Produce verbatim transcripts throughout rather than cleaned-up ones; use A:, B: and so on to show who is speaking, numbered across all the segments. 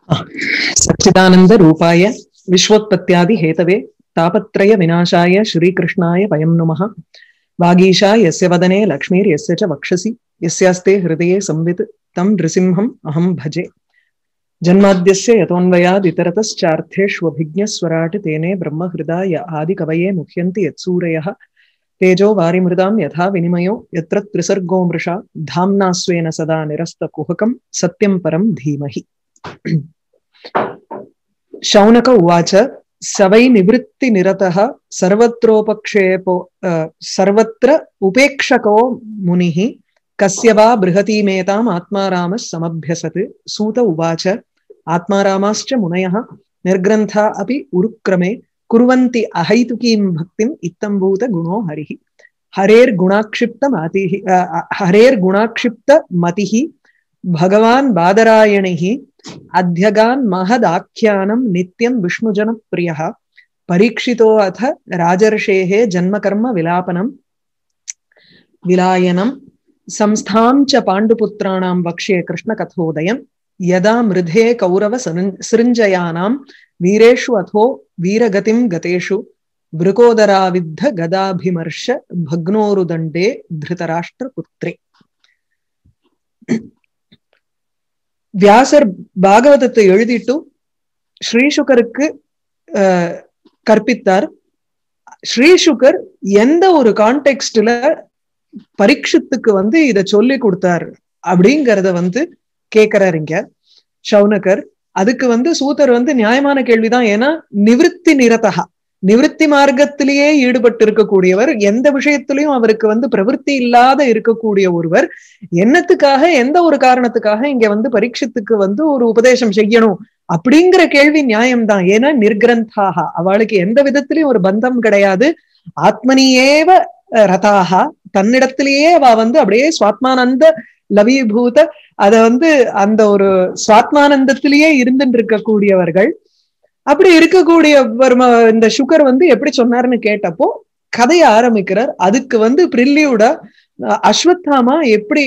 A: सच्चिदानंद रूपाय विश्वोत्पत्त्यादि Hathaway तापत्रय विनाशाय श्रीकृष्णाय वयं नुमः। वागीशा यस्य वदने लक्ष्मीर्यस्य च वक्षसि यस्यास्ते हृदये संवित् तं नृसिंहम् अहं भजे। जन्माद्यस्य यतोऽन्वयाद् इतरतश्चार्थेष्वभिज्ञस्वराट् तेने ब्रह्महृदाय आदिकवये मुह्यन्ति यत्सूरयः। तेजो वारिमृदां यथा विनिमयो यत्र त्रिसर्गो मृषा धाम्ना स्वेन सदा निरस्तकुहकं सत्यं परं धीमहि। शौनक उवाच सवै निवृत्ति निरतः सर्वत्रोपक्षेपो सर्वत्र उपेक्षको मुनिः कस्य वा बृहतीमेताम् आत्मारामः समभ्यसत्। सूत उवाच आत्मारामाश्च मुनयः निर्ग्रन्था अपि उरुक्रमे कुर्वन्ति अहैतुकीं भक्तिम् इत्थम्भूत गुणो हरिः। हरेर्गुणाक्षिप्तमतिः हरेर्गुणाक्षिप्तमतिः भगवान् बादरायणिः अध्यगान् महदाख्यानं नित्यं विष्णुजनप्रियः। परीक्षितो अथ राजर्षेः जन्मकर्म विलापनं विलायनं संस्थां च पाण्डुपुत्राणां वक्ष्ये कृष्णकथोदयं। यदा मृधे कौरव सृञ्जयानां वीरेषु अथो वीरगतिं गतेषु वृकोदराविद्ध गदाभिमर्श भग्नोरुदण्डे धृतराष्ट्रपुत्रे। வியாசர் பாகவதத்தை எழுதிட்டு ஸ்ரீசுகருக்கு கற்பித்தார். ஸ்ரீசுகர் எந்த ஒரு கான்டெக்ஸ்ட்ல பரீட்சித்துக்கு வந்து இத சொல்லி கொடுத்தார் அப்படிங்கறத வந்து கேக்குறாரு இங்க சௌனகர். அதுக்கு வந்து சூதர் வந்து நியாயமான கேள்விதான். ஏன்னா நிவிருத்தி நிரதகா, நிவிருத்தி மார்க்கத்திலேயே ஈடுபட்டு இருக்கக்கூடியவர், எந்த விஷயத்திலையும் அவருக்கு வந்து பிரவருத்தி இல்லாத இருக்கக்கூடிய ஒருவர் என்னத்துக்காக எந்த ஒரு காரணத்துக்காக இங்க வந்து பரீட்சித்துக்கு வந்து ஒரு உபதேசம் செய்யணும் அப்படிங்கிற கேள்வி நியாயம்தான். ஏன்னா நிர்கிரந்தாக, அவளுக்கு எந்த விதத்திலையும் ஒரு பந்தம் கிடையாது. ஆத்மனியேவ ரதாகா, தன்னிடத்திலேயே அவ வந்து அப்படியே சுவாத்மானந்த லவீபூத, அத வந்து அந்த ஒரு சுவாத்மானந்தத்திலேயே இருந்துட்டு இருக்கக்கூடியவர்கள். அப்படி இருக்கக்கூடிய இந்த சுகர் வந்து எப்படி சொன்னார்னு கேட்டப்போ கதையை ஆரம்பிக்கிறார். அதுக்கு வந்து பிரில்லியூடா அஸ்வத்தாமா எப்படி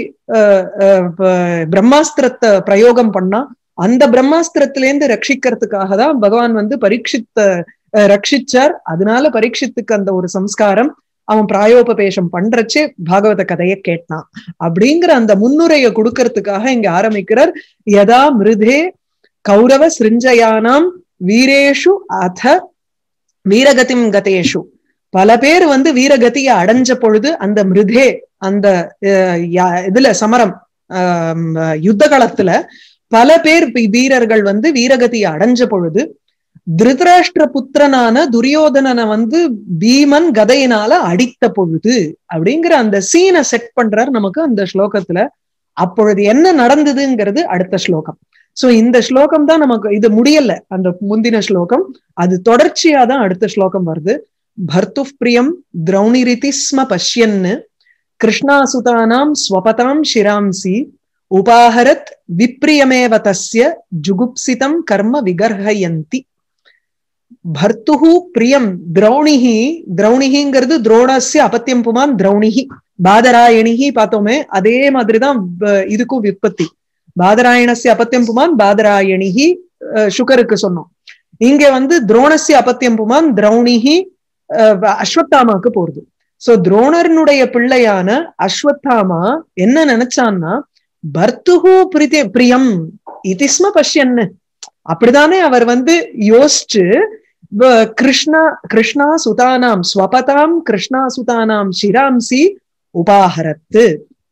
A: பிரம்மாஸ்திரத்தை பிரயோகம் பண்ணா, அந்த பிரம்மாஸ்திரத்திலேருந்து ரட்சிக்கிறதுக்காக தான் பகவான் வந்து பரீட்சித்த ரட்சிச்சார். அதனால பரீட்சித்துக்கு அந்த ஒரு சம்ஸ்காரம் அவன் பிராயோபபேஷம் பண்றச்சே பாகவத கதையை கேட்டான் அப்படிங்கிற அந்த முன்னுரையை கொடுக்கறதுக்காக இங்க ஆரம்பிக்கிறார். யதா மிருதே கௌரவ சிருஞ்சயானாம் வீரேஷு அத வீரகதிம் கதேஷு, பல பேர் வந்து வீரகதியை அடைஞ்ச பொழுது, அந்த மிருதே அந்த இதுல சமரம் யுத்த காலத்துல பல பேர் வீரர்கள் வந்து வீரகதியை அடைஞ்ச பொழுது திருதராஷ்டிர புத்திரனான துரியோதனனை வந்து பீமன் கதையினால அடித்த பொழுது அப்படிங்கிற அந்த சீனை செட் பண்றார் நமக்கு அந்த ஸ்லோகத்துல. அப்பொழுது என்ன நடந்ததுங்கிறது அடுத்த ஸ்லோகம். சோ இந்த ஸ்லோகம் தான் நமக்கு, இது முடியல அந்த முந்தின ஸ்லோகம், அது தொடர்ச்சியா தான் அடுத்த ஸ்லோகம் வருது. பர்த்து பிரியம் திரௌணிரிதி ஸ்ம பஷ்யன்னு கிருஷ்ணாசுதானாம் ஸ்வபதாம் ஷிராம்சி உபாஹரத் விப்ரியமேவ தஸ்ய ஜுகுப்சிதம் கர்ம விகர்ஹயந்தி. பர்த்துஹு பிரியம் திரௌணிஹி, திரௌணிஹிங்கிறது துரோணஸ்ய அபத்தியம் புமான் திரௌணிஹி, பாதராயணிஹி பார்த்தோமே அதே மாதிரிதான் இதுக்கும் விற்பத்தி. பாதராயணஸ்ய அபத்தியம் புமான் பாதராயணிஹி சுகருக்கு சொன்னோம். இங்க வந்து துரோணஸ்ய அபத்தியம் புமான் திரௌணிஹி அஸ்வத்தாமாக்கு போறது. சோ துரோணர்னுடைய பிள்ளையான அஸ்வத்தாமா என்ன நினைச்சான்னா பர்த்துஹு பிரிதே பிரியம் இதிஸ்ம பஷ்யன்னு, அப்படித்தானே அவர் வந்து யோசிச்சு கிருஷ்ணா கிருஷ்ணா சுதானாம் ஸ்வபதாம் கிருஷ்ணா சுதானாம் ஷிராம்சி உபாஹரத்து.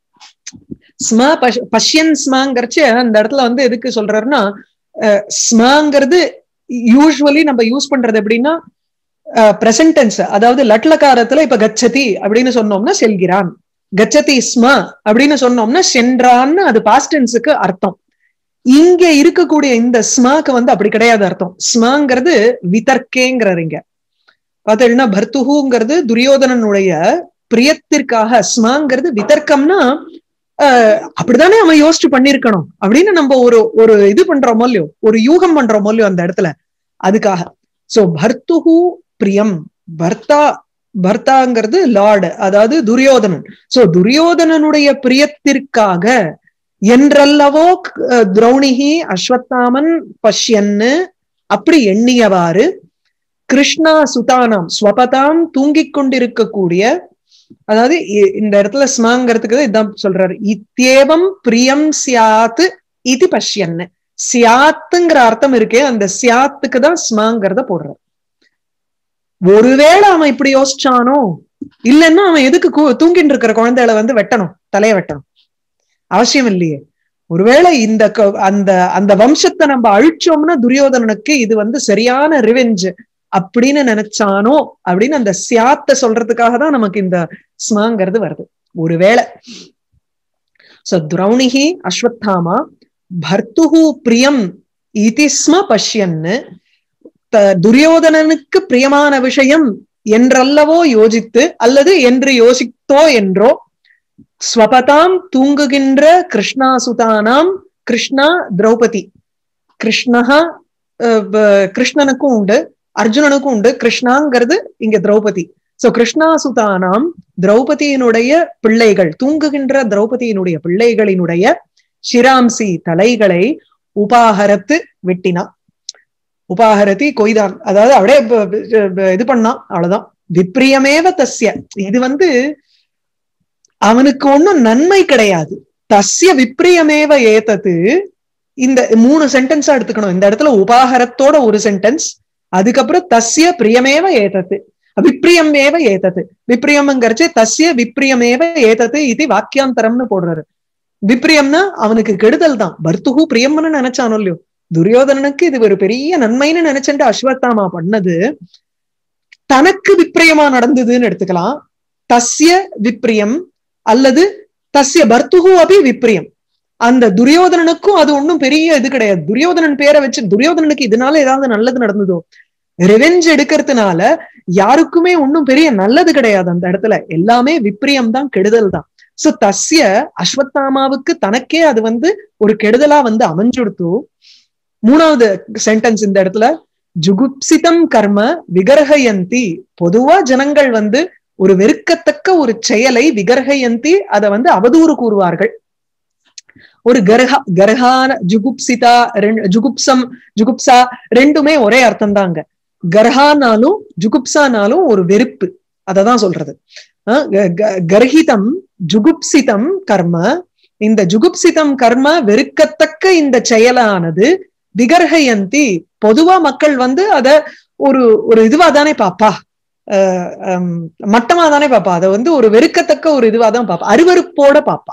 A: ஸ்ம பஷ் பஷ்யன் ஸ்மாங்கிறச்சு அந்த இடத்துல வந்து எதுக்கு சொல்றாருன்னா, ஸ்மாங்கிறது யூஸ்வலி நம்ம யூஸ் பண்றது எப்படின்னா பிரசன்ட் டென்ஸ், அதாவது லட்லகாரத்துல இப்ப கச்சதி அப்படின்னு சொன்னோம்னா செல்கிறான், கச்சதி ஸ்ம அப்படின்னு சொன்னோம்னா சென்றான்னு அது பாஸ்ட் டென்ஸுக்கு அர்த்தம். இங்க இருக்கக்கூடிய இந்த ஸ்மாக்கு வந்து அப்படி கிடையாது அர்த்தம். ஸ்மாங்கிறது விதர்க்கேங்கிறாரு இங்க பார்த்தீங்கன்னா. பர்த்துஹுங்கிறது துரியோதனனுடைய பிரியத்திற்காக, ஸ்மாங்கிறது விதர்க்கம்னா அஹ் அப்படித்தானே அவன் யோசிச்சு பண்ணிருக்கணும் அப்படின்னு நம்ம ஒரு ஒரு இது பண்றோமோ இல்லையோ, ஒரு யூகம் பண்றோமோ இல்லையோ அந்த இடத்துல, அதுக்காக. சோ பர்த்துஹு பிரியம், பர்த்தா பர்த்தாங்கிறது லார்டு, அதாவது துரியோதனன். சோ துரியோதனனுடைய பிரியத்திற்காக என்றல்லவோ திரௌணிகி அஸ்வத்தாமன் பஷ்யன்னு அப்படி எண்ணியவாறு கிருஷ்ணா சுதானாம் ஸ்வபதாம் தூங்கிக் கொண்டிருக்கக்கூடிய, அதாவது இந்த இடத்துல ஸ்மாங்கிறதுக்கு இதான் சொல்றாரு, இத்தேவம் பிரியம் சியாத் இது பஷ்யன்னு. சியாத்துங்கிற அர்த்தம் இருக்கே, அந்த சியாத்துக்கு தான் ஸ்மாங்கிறத போடுறார். ஒருவேளை அவன் இப்படி யோசிச்சானோ, இல்லைன்னா அவன் எதுக்கு தூங்கிட்டு இருக்கிற குழந்தைகளை வந்து வெட்டணும், தலைய வெட்டணும், அவசியம் இல்லையே. ஒருவேளை இந்த அந்த அந்த வம்சத்தை நம்ம அழிச்சோம்னா துரியோதனனுக்கு இது வந்து சரியான ரிவெஞ்ச் அப்படின்னு நினைச்சானோ அப்படின்னு அந்த சியாத்த சொல்றதுக்காக தான் நமக்கு இந்த ஸ்மாங்கிறது வருது. ஒருவேளை சோ திரௌணிகி அஸ்வத்தாமா பர்த்துஹு பிரியம் இதி ஸ்ம பஷ்யன்னு, துரியோதனனுக்கு பிரியமான விஷயம் என்றல்லவோ யோசித்து அல்லது என்று யோசித்தோ என்றோ ஸ்வபதாம் தூங்குகின்ற கிருஷ்ணாசுதானாம், கிருஷ்ணா திரௌபதி, கிருஷ்ணஹா கிருஷ்ணனுக்கும் உண்டு அர்ஜுனனுக்கும் உண்டு, கிருஷ்ணாங்கிறது இங்க திரௌபதி. சோ கிருஷ்ணாசுதானாம் திரௌபதியினுடைய பிள்ளைகள், தூங்குகின்ற திரௌபதியினுடைய பிள்ளைகளினுடைய சிராம்சி தலைகளை உபாகரத்து வெட்டினா. உபாகரதி கொய்தான், அதாவது அப்படியே இது பண்ணா, அவ்வளவுதான். விப்ரியமேவ தஸ்ய, இது வந்து அவனுக்கு ஒன்னும் நன்மை கிடையாது. தஸ்ய விப்ரியமேவ ஏதது, இந்த மூணு சென்டென்ஸா எடுத்துக்கணும். இந்த இடத்துல உபாகரத்தோட ஒரு சென்டென்ஸ், அதுக்கப்புறம் தஸ்ய பிரியமேவ ஏதது, விப்ரியமேவ ஏதது. விப்ரியம்ங்கிறச்சு தஸ்ய விப்ரியமேவ ஏதது இது வாக்கியாந்தரம்னு போடுறாரு. விப்ரியம்னா அவனுக்கு கெடுதல் தான். பர்த்துஹு பிரியம்னு நினைச்சானோ இல்லையோ, துரியோதனனுக்கு இது ஒரு பெரிய நன்மைன்னு நினைச்சுட்டு அஸ்வத்தாமா பண்ணது தனக்கு விப்ரியமா நடந்ததுன்னு எடுத்துக்கலாம். தஸ்ய விப்ரியம் அல்லது தஸ்ய பர்த்துஹு அபி விப்ரியம். அந்த துரியோதனனுக்கும் அது ஒன்னும் பெரிய இது கிடையாது. துரியோதனன் பேரை வச்சு துரியோதனனுக்கு இதனால ஏதாவது நல்லது நடந்ததோ, ரிவெஞ்ச் எடுக்கிறதுனால யாருக்குமே ஒன்னும் பெரிய நல்லது கிடையாது. அந்த இடத்துல எல்லாமே விப்ரியம் தான், கெடுதல் தான். சோ தஸ்ய அஸ்வத்தாமாவுக்கு தனக்கே அது வந்து ஒரு கெடுதலா வந்து அமைஞ்சுடுத்து. மூணாவது சென்டென்ஸ் இந்த இடத்துல ஜுகுப்சிதம் கர்ம விகர்ஹயந்தி. பொதுவா ஜனங்கள் வந்து ஒரு வெறுக்கத்தக்க ஒரு செயலை விகர்ஹயந்தி, அதை வந்து அவதூறு கூறுவார்கள். ஒரு கர்ஹா கர்ஹான ஜுகுப்சிதா, ஜுகுப்சம் ஜுகுப்சா ரெண்டுமே ஒரே அர்த்தம் தாங்க. கர்ஹானாலும் ஜுகுப்சானாலும் ஒரு வெறுப்பு, அததான் சொல்றது. கர்ஹிதம் ஜுகுப்சிதம் கர்ம, இந்த ஜுகுப்சிதம் கர்ம வெறுக்கத்தக்க இந்த செயலானது விகர்ஹயந்தி, பொதுவா மக்கள் வந்து அத ஒரு ஒரு இதுவா தானே பாப்பா, அஹ் மட்டமா தானே பாப்பா, அதை வந்து ஒரு வெறுக்கத்தக்க ஒரு இதுவா தான் பாப்பா, அருவருப்போட பாப்பா.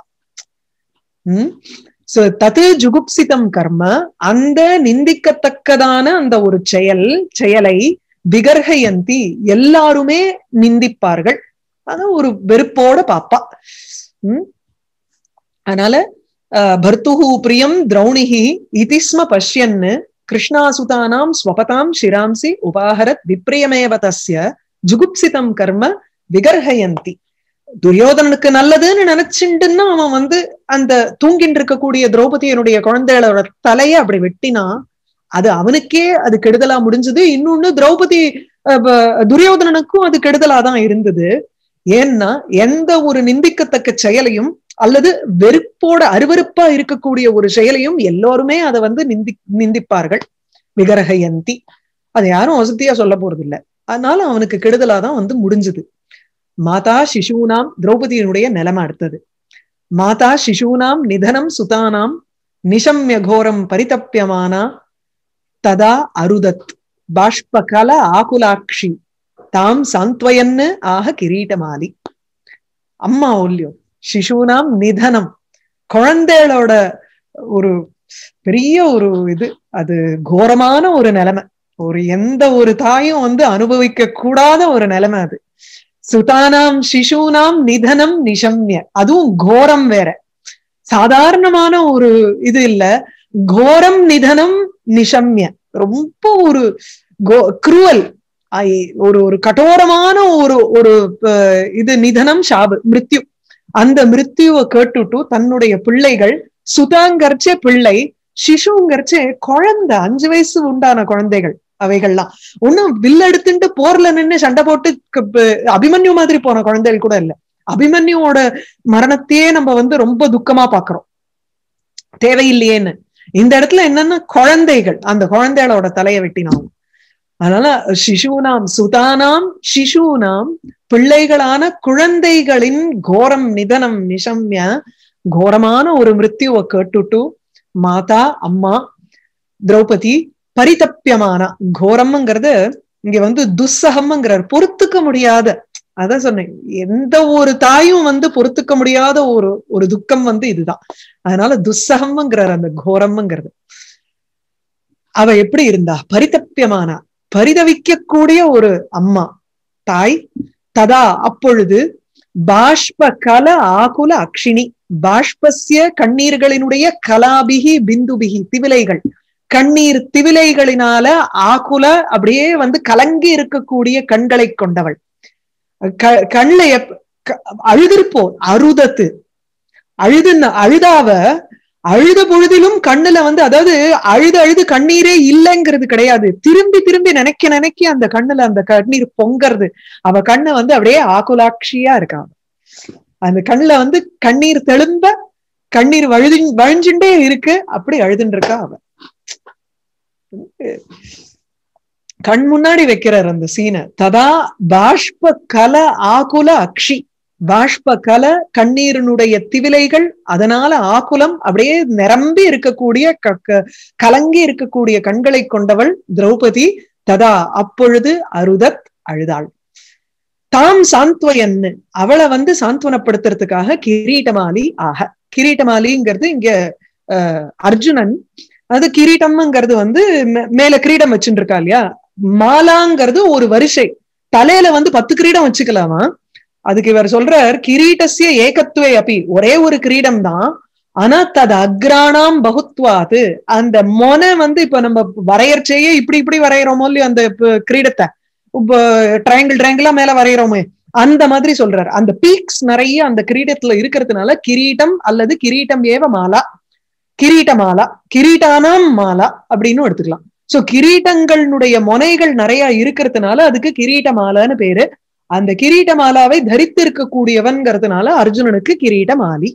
A: உம் சோ தது ஜுகுப்சிதம் கர்ம, அந்த நிந்திக்கத்தக்கதான அந்த ஒரு செயல் செயலை விகர்ஹயந்தி எல்லாருமே நிந்திப்பார்கள், அத ஒரு வெறுப்போட பாப்பா. உம் அதனால பர்த்துஹு பிரியம் திரௌணிஹி இதிஸ்ம பஷ்யன்னு கிருஷ்ணாசுதானாம் ஸ்வபதாம் சிராம்சி உபாஹரத் விப்ரியமேவ தஸ்ய ஜுகுப்சிதம் கர்ம விகர்ஹயந்தி. துரியோதனனுக்கு நல்லதுன்னு நினைச்சுட்டுன்னா அவன் வந்து அந்த தூங்கின்னு இருக்கக்கூடிய திரௌபதியனுடைய குழந்தைகளோட தலைய அப்படி வெட்டினா அது அவனுக்கே அது கெடுதலா முடிஞ்சது. இன்னொன்னு திரௌபதி துரியோதனனுக்கும் அது கெடுதலாதான் இருந்தது. ஏன்னா எந்த ஒரு நிந்திக்கத்தக்க செயலையும் அல்லது வெறுப்போட அருவருப்பா இருக்கக்கூடிய ஒரு செயலையும் எல்லோருமே அதை வந்து நிந்தி நிந்திப்பார்கள். விகர்ஹயந்தி, அதை யாரும் வசதியா சொல்ல போறது இல்லை. அதனால அவனுக்கு கெடுதலாதான் வந்து முடிஞ்சது. மாதா சிசூனாம், திரௌபதியினுடைய நிலைமை அடுத்தது. மாதா சிசூனாம் நிதனம் சுதானாம் நிஷம்ய கோரம் பரிதப்பியமானா ததா அருதத் பாஷ்பகல ஆகுலாட்சி தாம் சாந்த்வயன்னு ஆக கிரீட்டமாலி. அம்மா ஒல்லியோ சிசூனாம் நிதனம், குழந்தைகளோட ஒரு பெரிய ஒரு இது, அது கோரமான ஒரு நிலைமை, ஒரு எந்த ஒரு தாயும் வந்து அனுபவிக்க கூடாத ஒரு நிலைமை அது. சுதானாம் சிசூனாம் நிதனம் நிஷம்ய, அதுவும் கோரம் வேற, சாதாரணமான ஒரு இது இல்ல, கோரம் நிதனம் நிஷம்ய, ரொம்ப ஒரு கோ குரூவல், ஒரு ஒரு கட்டோரமான ஒரு ஒரு இது நிதனம் சாபு மிருத்யு. அந்த மிருத்யுவை கேட்டுட்டு தன்னுடைய பிள்ளைகள், சுதாங்கர்ச்சே பிள்ளை, சிசுங்கர்ச்சே குழந்தை, அஞ்சு வயசு உண்டான குழந்தைகள் அவைகள்லாம். ஒன்னும் வில் எடுத்துட்டு போர்ல நின்று சண்டை போட்டு அபிமன்யு மாதிரி போன குழந்தைகள் கூட இல்ல. அபிமன்யுவோட மரணத்தையே நம்ம வந்து ரொம்ப துக்கமா பாக்குறோம். தேவையில்லையேன்னு. இந்த இடத்துல என்னன்னா குழந்தைகள், அந்த குழந்தைகளோட தலையை வெட்டினாவும். அதனால சிசுனாம் சுதானாம் சிசுனாம் பிள்ளைகளான குழந்தைகளின் கோரம் நிதனம் நிஷம்ய கோரமான ஒரு மிருத்யுவை கேட்டுட்டு மாதா அம்மா திரௌபதி பரிதப்பியமான கோரம்ங்கிறது இங்க வந்து துஸ்ஸகம்ங்கிறார், பொறுத்துக்க முடியாத. அதான் சொன்னேன், எந்த ஒரு தாயும் வந்து பொறுத்துக்க முடியாத ஒரு ஒரு துக்கம் வந்து இதுதான். அதனால துஸ்ஸகம்ங்கிறார் அந்த கோரம்ங்கிறது. அவ எப்படி இருந்தா? பரிதப்பியமானா, பரிதவிக்கக்கூடிய ஒரு அம்மா தாய். ததா அப்பொழுது பாஷ்ப கல ஆகுல அக்ஷினி, பாஷ்பஸ்ய கண்ணீர்களினுடைய கலாபிகி பிந்துபிகி திவிலைகள், கண்ணீர் திவிலைகளினால ஆகுல அப்படியே வந்து கலங்கி இருக்கக்கூடிய கண்களை கொண்டவள். கண்ல அழுதிருப்போர் அருதத்து, அழுது அழுதாவ அழுத பொழுதிலும் கண்ணுல வந்து, அதாவது அழுது அழுது கண்ணீரே இல்லைங்கிறது கிடையாது, திரும்பி திரும்பி நினைக்க நினைக்க அந்த கண்ணுல அந்த கண்ணீர் பொங்கறது. அவ கண்ணு வந்து அப்படியே ஆகுலாட்சியா இருக்கா. அந்த கண்ணுல வந்து கண்ணீர் தெளும்ப கண்ணீர் வழுதி வழிஞ்சுட்டே இருக்கு, அப்படி அழுதுன்னு இருக்கா அவ. கண் முன்னாடி வைக்கிறார் அந்த சீனை. ததா பாஷ்ப கல ஆகுல அக்ஷி, பாஷ்ப கல கண்ணீரினுடைய திவிலைகள், அதனால ஆகுலம் அப்படியே நிரம்பி இருக்கக்கூடிய கலங்கி இருக்கக்கூடிய கண்களை கொண்டவள் திரௌபதி. ததா அப்பொழுது அருதத் அழுதாள். தாம் சாந்த்வயன்னு, அவளை வந்து சாந்த்வனப்படுத்துறதுக்காக கிரீட்டமாலி ஆக. கிரீட்டமாலிங்கிறது இங்க அஹ் அர்ஜுனன், அது கிரீட்டம்ங்கிறது வந்து மேல கிரீடம் வச்சுட்டு இருக்கா இல்லையா. மாலாங்கிறது ஒரு வரிசை, தலையில வந்து பத்து கிரீடம் வச்சுக்கலாமா. அதுக்கு இவர் சொல்றார், கிரீட்டசிய ஏகத்துவே அப்பி, ஒரே ஒரு கிரீடம் தான், ஆனா தது அக்ராணாம் பகுத்வாது, அந்த மொனை வந்து இப்ப நம்ம வரையறையே இப்படி இப்படி வரைகிறோமோ இல்லையோ அந்த கிரீடத்தை, இப்ப ட்ரையாங்கிள் ட்ரையாங்கிளா மேல வரைகிறோமே அந்த மாதிரி சொல்றாரு. அந்த பீக்ஸ் நிறைய அந்த கிரீடத்துல இருக்கிறதுனால கிரீட்டம் அல்லது கிரீட்டம் ஏவ மாலா, கிரீட்ட மாலா, கிரீட்டானாம் மாலா அப்படின்னு எடுத்துக்கலாம். சோ கிரீட்டங்களுடைய முனைகள் நிறைய இருக்கிறதுனால அதுக்கு கிரீட்ட மாலான்னு பேரு. அந்த கிரீட்ட மாலாவை தரித்து இருக்கக்கூடியவன்கிறதுனால அர்ஜுனனுக்கு கிரீட்ட மாலி.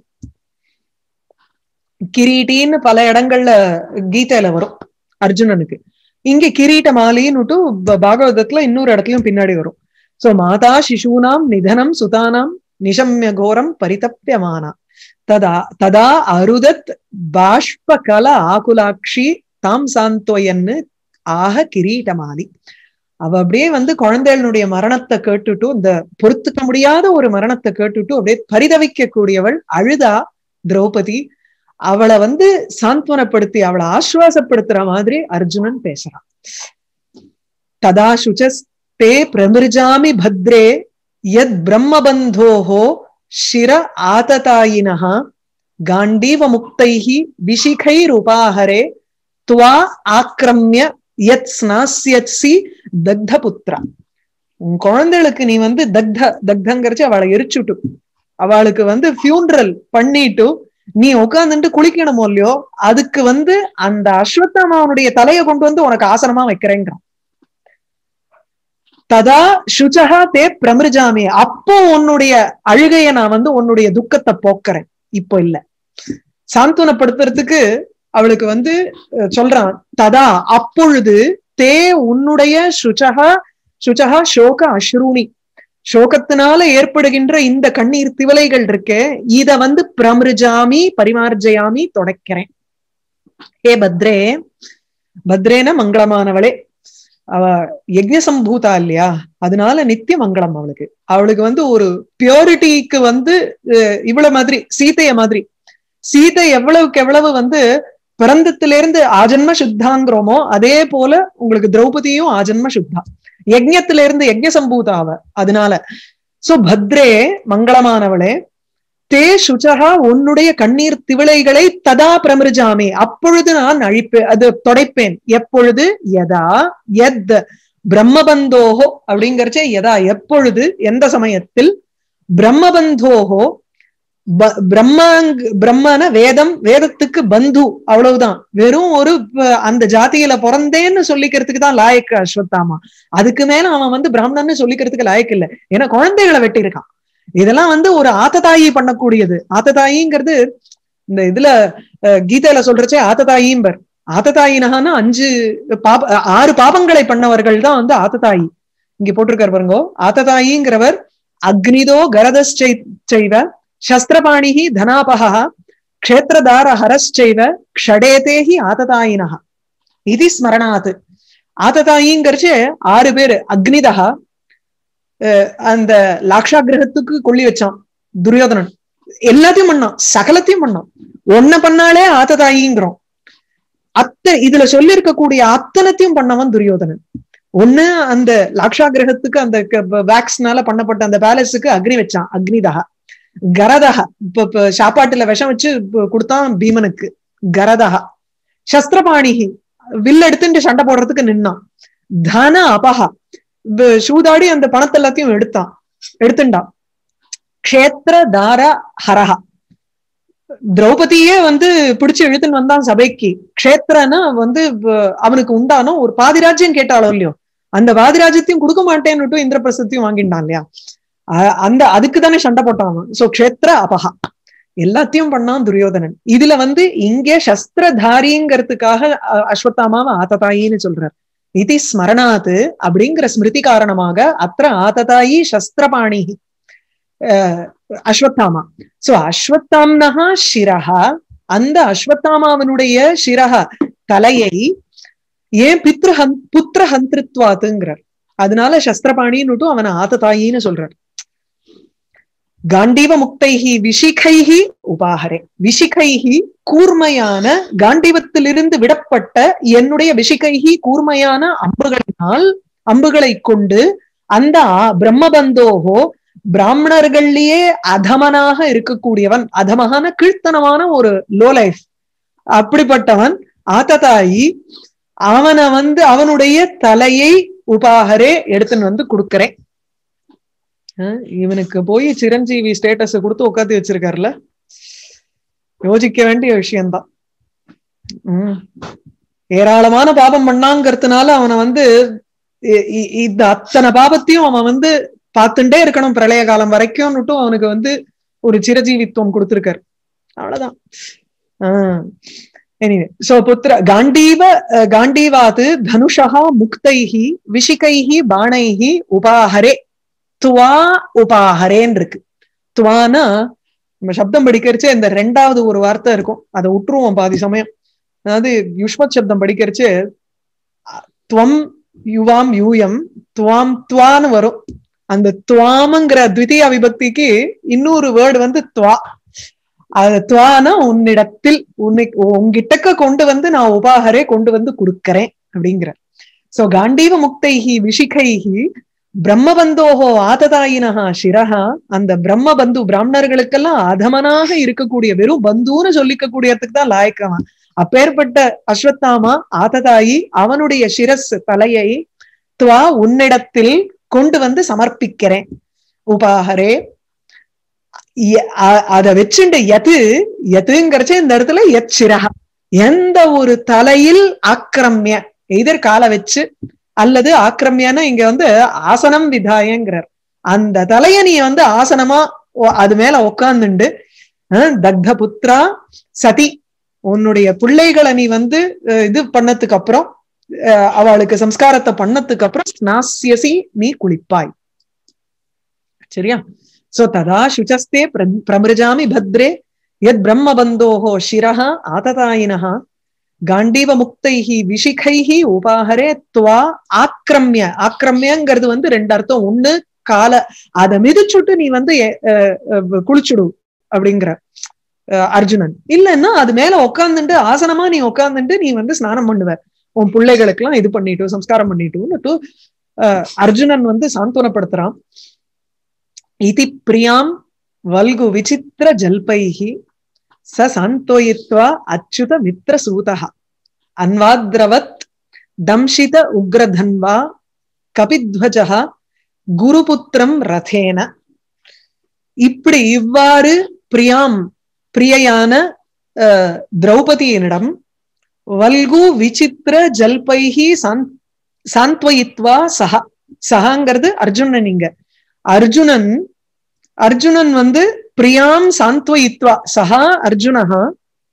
A: கிரீட்டின்னு பல இடங்கள்ல கீதையில வரும் அர்ஜுனனுக்கு. இங்க கிரீட்ட மாலின்னு பாகவதத்துல இன்னொரு இடத்துலயும் பின்னாடி வரும். சோ மாதா சிசூனாம் நிதனம் சுதானாம் நிஷம்ய கோரம் பரிதப்பியமானா ததா ததா அருதத் பாஷ்ப கல ஆகுலாட்சி தாம் சாந்தோயன்னு ஆக கிரீட்டமாலி. அவ அப்படியே வந்து குழந்தைகளுடைய மரணத்தை கேட்டுட்டு, இந்த பொறுத்துக்க முடியாத ஒரு மரணத்தை கேட்டுட்டு அப்படியே பரிதவிக்க கூடியவள் அழுதா திரௌபதி. அவளை வந்து சாந்த்வனப்படுத்தி அவளை ஆஸ்வாசப்படுத்துற மாதிரி அர்ஜுனன் பேசுறான். ததா சுச்சஸ்தே பிரமிருஜாமி பத்ரே யத் பிரம்மபந்தோஹோ சிர ஆததாயினஹ காண்டீவ முக்தைஹி விஷிகைர் உபாஹரே துவா ஆக்ரம்ய யத் ஸ்நாஸ்யத்சி தக்த புத்ரா. உன் குழந்தைகளுக்கு நீ வந்து தக்த தக்தங்கரிச்சு அவளை எரிச்சுட்டு அவளுக்கு வந்து ஃபியூனரல் பண்ணிட்டு நீ உட்காந்துட்டு குளிக்கணுமோ இல்லையோ, அதுக்கு வந்து அந்த அஸ்வத்தாமாவனுடைய தலையை கொண்டு வந்து உனக்கு ஆசனமா வைக்கிறேங்கிறான். ததா சுச்சகா தே பிரமிருஜாமி, அப்போ உன்னுடைய அழுகைய நான் வந்து உன்னுடைய துக்கத்தை போக்குறேன், இப்போ இல்ல. சாந்தனப்படுத்துறதுக்கு அவளுக்கு வந்து சொல்றான். ததா அப்பொழுது தே உன்னுடைய சுச்சகா சுச்சகா சோக அஸ்ரூணி, சோகத்தினால ஏற்படுகின்ற இந்த கண்ணீர் திவலைகள் இருக்கே, இத வந்து பிரமிருஜாமி பரிமார்ஜயாமி தொடக்கிறேன். ஏ பத்ரே, பத்ரேன மங்களமானவளே, அவ யஜ்ஞ சம்பூதா இல்லையா, அதனால நித்திய மங்களம் அவளுக்கு. அவளுக்கு வந்து ஒரு பியூரிட்டிக்கு வந்து இவ்வளவு மாதிரி சீதைய மாதிரி, சீதை எவ்வளவுக்கு எவ்வளவு வந்து பிறந்தத்திலிருந்து ஆஜன்ம சுத்தாங்கிறோமோ அதே போல உங்களுக்கு திரௌபதியும் ஆஜன்ம சுத்தா, யஜ்ஞத்திலிருந்து யஜ்ஞ சம்பூதாவ. அதனால சோ பத்ரே மங்களமானவளே, தே சுச்சகா உன்னுடைய கண்ணீர் திவளைகளை ததா பிரமிருஜாமி அப்பொழுது நான் அழிப்பேன், அது தொடைப்பேன். எப்பொழுது? யதா யத் பிரம்மபந்தோஹோ அப்படிங்கறச்சே, யதா எப்பொழுது, எந்த சமயத்தில், பிரம்மபந்தோஹோ பிரம்மாங் பிரம்மன வேதம், வேதத்துக்கு பந்து, அவ்வளவுதான். வெறும் ஒரு அந்த ஜாதியில பிறந்தேன்னு சொல்லிக்கிறதுக்கு தான் லாயக்கு அஸ்வத்தாமா. அதுக்கு மேல அவன் வந்து பிராமணன்னு சொல்லிக்கிறதுக்கு லாயக்கு இல்லை, ஏன்னா குழந்தைகளை வெட்டி இருக்கான். இதெல்லாம் வந்து ஒரு ஆத்ததாயி பண்ணக்கூடியது. ஆத்ததாயிங்கிறது இந்த இதுல கீதையில சொல்றச்சே ஆத்ததாயிம்பர். ஆத்ததாயினகான அஞ்சு பாப ஆறு பாபங்களை பண்ணவர்கள் தான் வந்து ஆத்ததாயி. இங்க போட்டிருக்காரு பாருங்கோ. ஆத்ததாயிங்கிறவர் அக்னிதோ கரதச்சைவ சஸ்திரபாணிஹி தனாபஹ க்ஷேத்ரதார ஹரஸ்சைவ க்ஷடேதேஹி ஆத்ததாயினஹ இது ஸ்மரணாத். ஆத்ததாயிங்கிறச்சு ஆறு பேரு. அக்னிதா அந்த லாக்ஷாகிரகத்துக்கு கொள்ளி வச்சான் துரியோதனன். எல்லாத்தையும் பண்ணான், சகலத்தையும் பண்ணான். ஒன்ன பண்ணாலே ஆத்ததாயிங்கிறோம். அத்த இதுல சொல்லி இருக்கக்கூடிய அத்தனத்தையும் பண்ணவன் துரியோதனன். ஒண்ணு அந்த லாக்ஷாகிரகத்துக்கு அந்த வேக்ஸ்னால பண்ணப்பட்ட அந்த பேலஸுக்கு அக்னி வச்சான், அக்னிதா. கரதஹா இப்ப சாப்பாட்டுல விஷம் வச்சு கொடுத்தான் பீமனுக்கு, கரதஹா. சஸ்திரபாணிகி வில் எடுத்துட்டு சண்டை போடுறதுக்கு நின்னான். தன அபஹா சூதாடி அந்த பணத்தை எல்லாத்தையும் எடுத்தான், எடுத்துட்டான். க்ஷேத்ர தார ஹரஹா திரௌபதியே வந்து பிடிச்சு இழுத்துன்னு வந்தான் சபைக்கு. க்ஷேத்ரனா வந்து அவனுக்கு உண்டானோ ஒரு பாதிராஜ்யம் கேட்டாலும் இல்லையோ, அந்த பாதிராஜ்யத்தையும் கொடுக்க மாட்டேன்னு இந்திரபிரசத்தையும் வாங்கிட்டான் இல்லையா, அந்த அதுக்கு தானே சண்டை போட்டான் அவன். சோ க்ஷேத்ர அபஹா எல்லாத்தையும் பண்ணான் துரியோதனன். இதுல வந்து இங்கே சஸ்திரதாரிங்கிறதுக்காக அஸ்வத்தாமாவை ஆத்ததாயின்னு சொல்றார். இது ஸ்மரணாத்து அப்படிங்கிற ஸ்மிருதி காரணமாக அத்த ஆத்ததாயி சஸ்திரபாணி அஸ்வத்தாமா. சோ அஸ்வத்தாம்னஹா சிரஹா, அந்த அஸ்வத்தாமாவனுடைய சிரஹா தலையை ஏன் பித்ருஹன் புத்திர ஹந்திருத்வாத்துங்கிறார். அதனால சஸ்திரபாணின்னு அவனை ஆத்ததாயின்னு சொல்றார். காண்டீவ முக்தைஹி விஷிகைஹி உபாஹரே. விஷிகைஹி கூர்மையான, காண்டீவத்திலிருந்து விடப்பட்ட என்னுடைய விஷிகைஹி கூர்மையான அம்புகளினால், அம்புகளை கொண்டு அந்த பிரம்மபந்தோகோ பிராமணர்கள்லயே அதமனாக இருக்கக்கூடியவன், அதமகான கீழ்த்தனமான ஒரு லோ லைஃப், அப்படிப்பட்டவன் ஆத்ததாயி. அவனை வந்து அவனுடைய தலையை உபாகரே எடுத்துன்னு வந்து கொடுக்கறேன். இவனுக்கு போய் சிரஞ்சீவி ஸ்டேட்டஸ் கொடுத்து உட்காந்து வச்சிருக்காருல, யோசிக்க வேண்டிய விஷயம்தான். உம் ஏராளமான பாபம் பண்ணாங்கிறதுனால அவனை வந்து இந்த அத்தனை பாபத்தையும் அவன் வந்து பார்த்துட்டே இருக்கணும் பிரளய காலம் வரைக்கும்னுட்டு அவனுக்கு வந்து ஒரு சிரஜீவித்துவம் கொடுத்திருக்காரு. அவ்வளவுதான். ஆஹ் எனிவே சோ புத்திர காண்டீவ காண்டீவாது தனுஷா முக்தைஹி விஷிகைஹி பாணைஹி உபாஹரே. துவா உபாஹரேன்னு இருக்கு. துவானா நம்ம சப்தம் படிக்கிறச்சே இந்த ரெண்டாவது ஒரு வார்த்தை இருக்கும், அதை விட்டுருவோம் பாதி சமயம். அதாவது யுஷ்மத் சப்தம் படிக்கிறச்சு துவம் யுவாம் யூயம் துவாம் துவான்னு வரும். அந்த துவாமுங்கிற த்விதீய விபக்திக்கு இன்னொரு வேர்டு வந்து துவா. அது துவானா உன்னிடத்தில், உன்னை உங்கிட்டக்க கொண்டு வந்து நான் உபாகரே கொண்டு வந்து கொடுக்கறேன் அப்படிங்கிற. சோ காண்டீவ முக்தைஹி விஷிகைஹி பிரம்மபந்தோஹோ ஆததாயினஹா சிரஹா. அந்த பிரம்மபந்து பிராமணர்களுக்கெல்லாம் அதமனாக இருக்கக்கூடிய, வெறும் பந்துன்னு சொல்லிக்கக்கூடியதுக்கு தான் லாயக்கவன் அப்பேற்பட்ட அஸ்வத்தாமா ஆததாயி அவனுடைய சிரஸ் தலையை துவா உன்னிடத்தில் கொண்டு வந்து சமர்ப்பிக்கிறேன். உபாகரே அத வச்சுண்டு எது எதுங்கிறச்ச இந்த இடத்துல எத் சிரஹா, எந்த ஒரு தலையில் ஆக்கிரமிய எதிர் கால வச்சு அல்லது ஆக்கிரமியான இங்க வந்து ஆசனம் விதாயங்கிறார். அந்த தலைய நீ வந்து ஆசனமா அது மேல உட்கார்ந்துண்டு தக்த புத்ரா சதி உன்னுடைய பிள்ளைகளை நீ வந்து இது பண்ணதுக்கு அப்புறம், அவளுக்கு சம்ஸ்காரத்தை பண்ணதுக்கு அப்புறம் ஸ்நாஸ்யசி நீ குளிப்பாய். சரியா? சோ ததா சுச்சஸ்தே பிரமிருஜாமி பத்ரே யத் பிரம்மபந்தோஹோ சிரஹ ஆததாயினஹ காண்டீவ முக்தைஹி விஷிகைஹி உபாஹரே துவா ஆக்கிரமிய. ஆக்கிரமியங்கிறது வந்து ரெண்டு அர்த்தம். ஒண்ணு கால அதை மிதிச்சுட்டு நீ வந்து குளிச்சுடு அப்படிங்கிற அர்ஜுனன். இல்லைன்னா அது மேல உட்காந்துட்டு ஆசனமா நீ உட்காந்துட்டு நீ வந்து ஸ்நானம் பண்ணுவ, உன் பிள்ளைகளுக்கு எல்லாம் இது பண்ணிட்டு சம்ஸ்காரம் பண்ணிட்டு அஹ் அர்ஜுனன் வந்து சாந்தோனப்படுத்துறான். இதி பிரியாம் வல்கு விசித்திர ஜல்பைஹி ச சாந்தோயித்வா அச்சுத மித்ர சூதஹ அன்வாத்ரவத் தம்ஷித உக்ரதன்வா கபித்வஜஹ குருபுத்திரம் ரதேன. இப்படி இவ்வாறு பிரியாம் பிரியையான அஹ் திரௌபதியினிடம் வல்கு விசித்திர ஜல்பைஹி சாந்த்வயித்வா சஹ. சஹாங்கிறது அர்ஜுனன். இங்க அர்ஜுனன் அர்ஜுனன் வந்து பிரியாம் சாந்த்வயித்வா சஹா அர்ஜுனஹா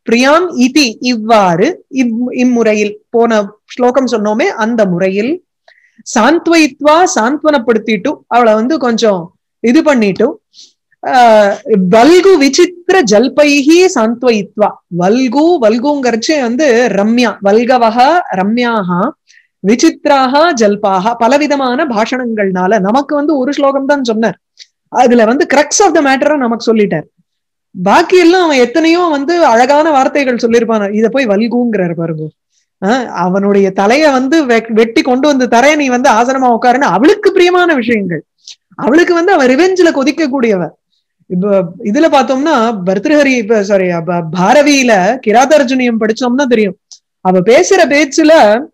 A: பிரியாம் இதி இவ்வாறு இம்முறையில் போன ஸ்லோகம் சொன்னோமே அந்த முறையில் சாந்த்வயித்வா சாந்த்வனப்படுத்திட்டு அவளை வந்து கொஞ்சம் இது பண்ணிட்டு ஆஹ் வல்கு விசித்திர ஜல்பைஹி சாந்த்வயித்வா வல்கு வல்குங்கிறச்சே வந்து ரம்யா வல்கவஹ ரம்யாஹா விசித்ராஹா ஜல்பாஹா பலவிதமான பாஷணங்கள்னால நமக்கு வந்து ஒரு ஸ்லோகம் தான் சொன்னார். அதுல வந்து கிரக்ஸ் ஆஃப் த மேட்டரை நமக்கு சொல்லிட்டார். பாக்கி எல்லாம் அவன் எத்தனையோ வந்து அழகான வார்த்தைகள் சொல்லியிருப்பான். இத போய் வல்குங்கிறார் பாருங்க. ஆஹ் அவனுடைய தலைய வந்து வெட்டி கொண்டு வந்து தரைய நீ வந்து ஆசனமா உட்காருன்னு அவளுக்கு பிரியமான விஷயங்கள். அவளுக்கு வந்து அவ ரிவெஞ்சில கொதிக்க கூடியவ. இப்ப இதுல பார்த்தோம்னா பர்திருஹரி இப்ப சாரி பாரவியில கிராதார்ஜுனியம் படிச்சோம்னா தெரியும். அவ பேசுற பேச்சுல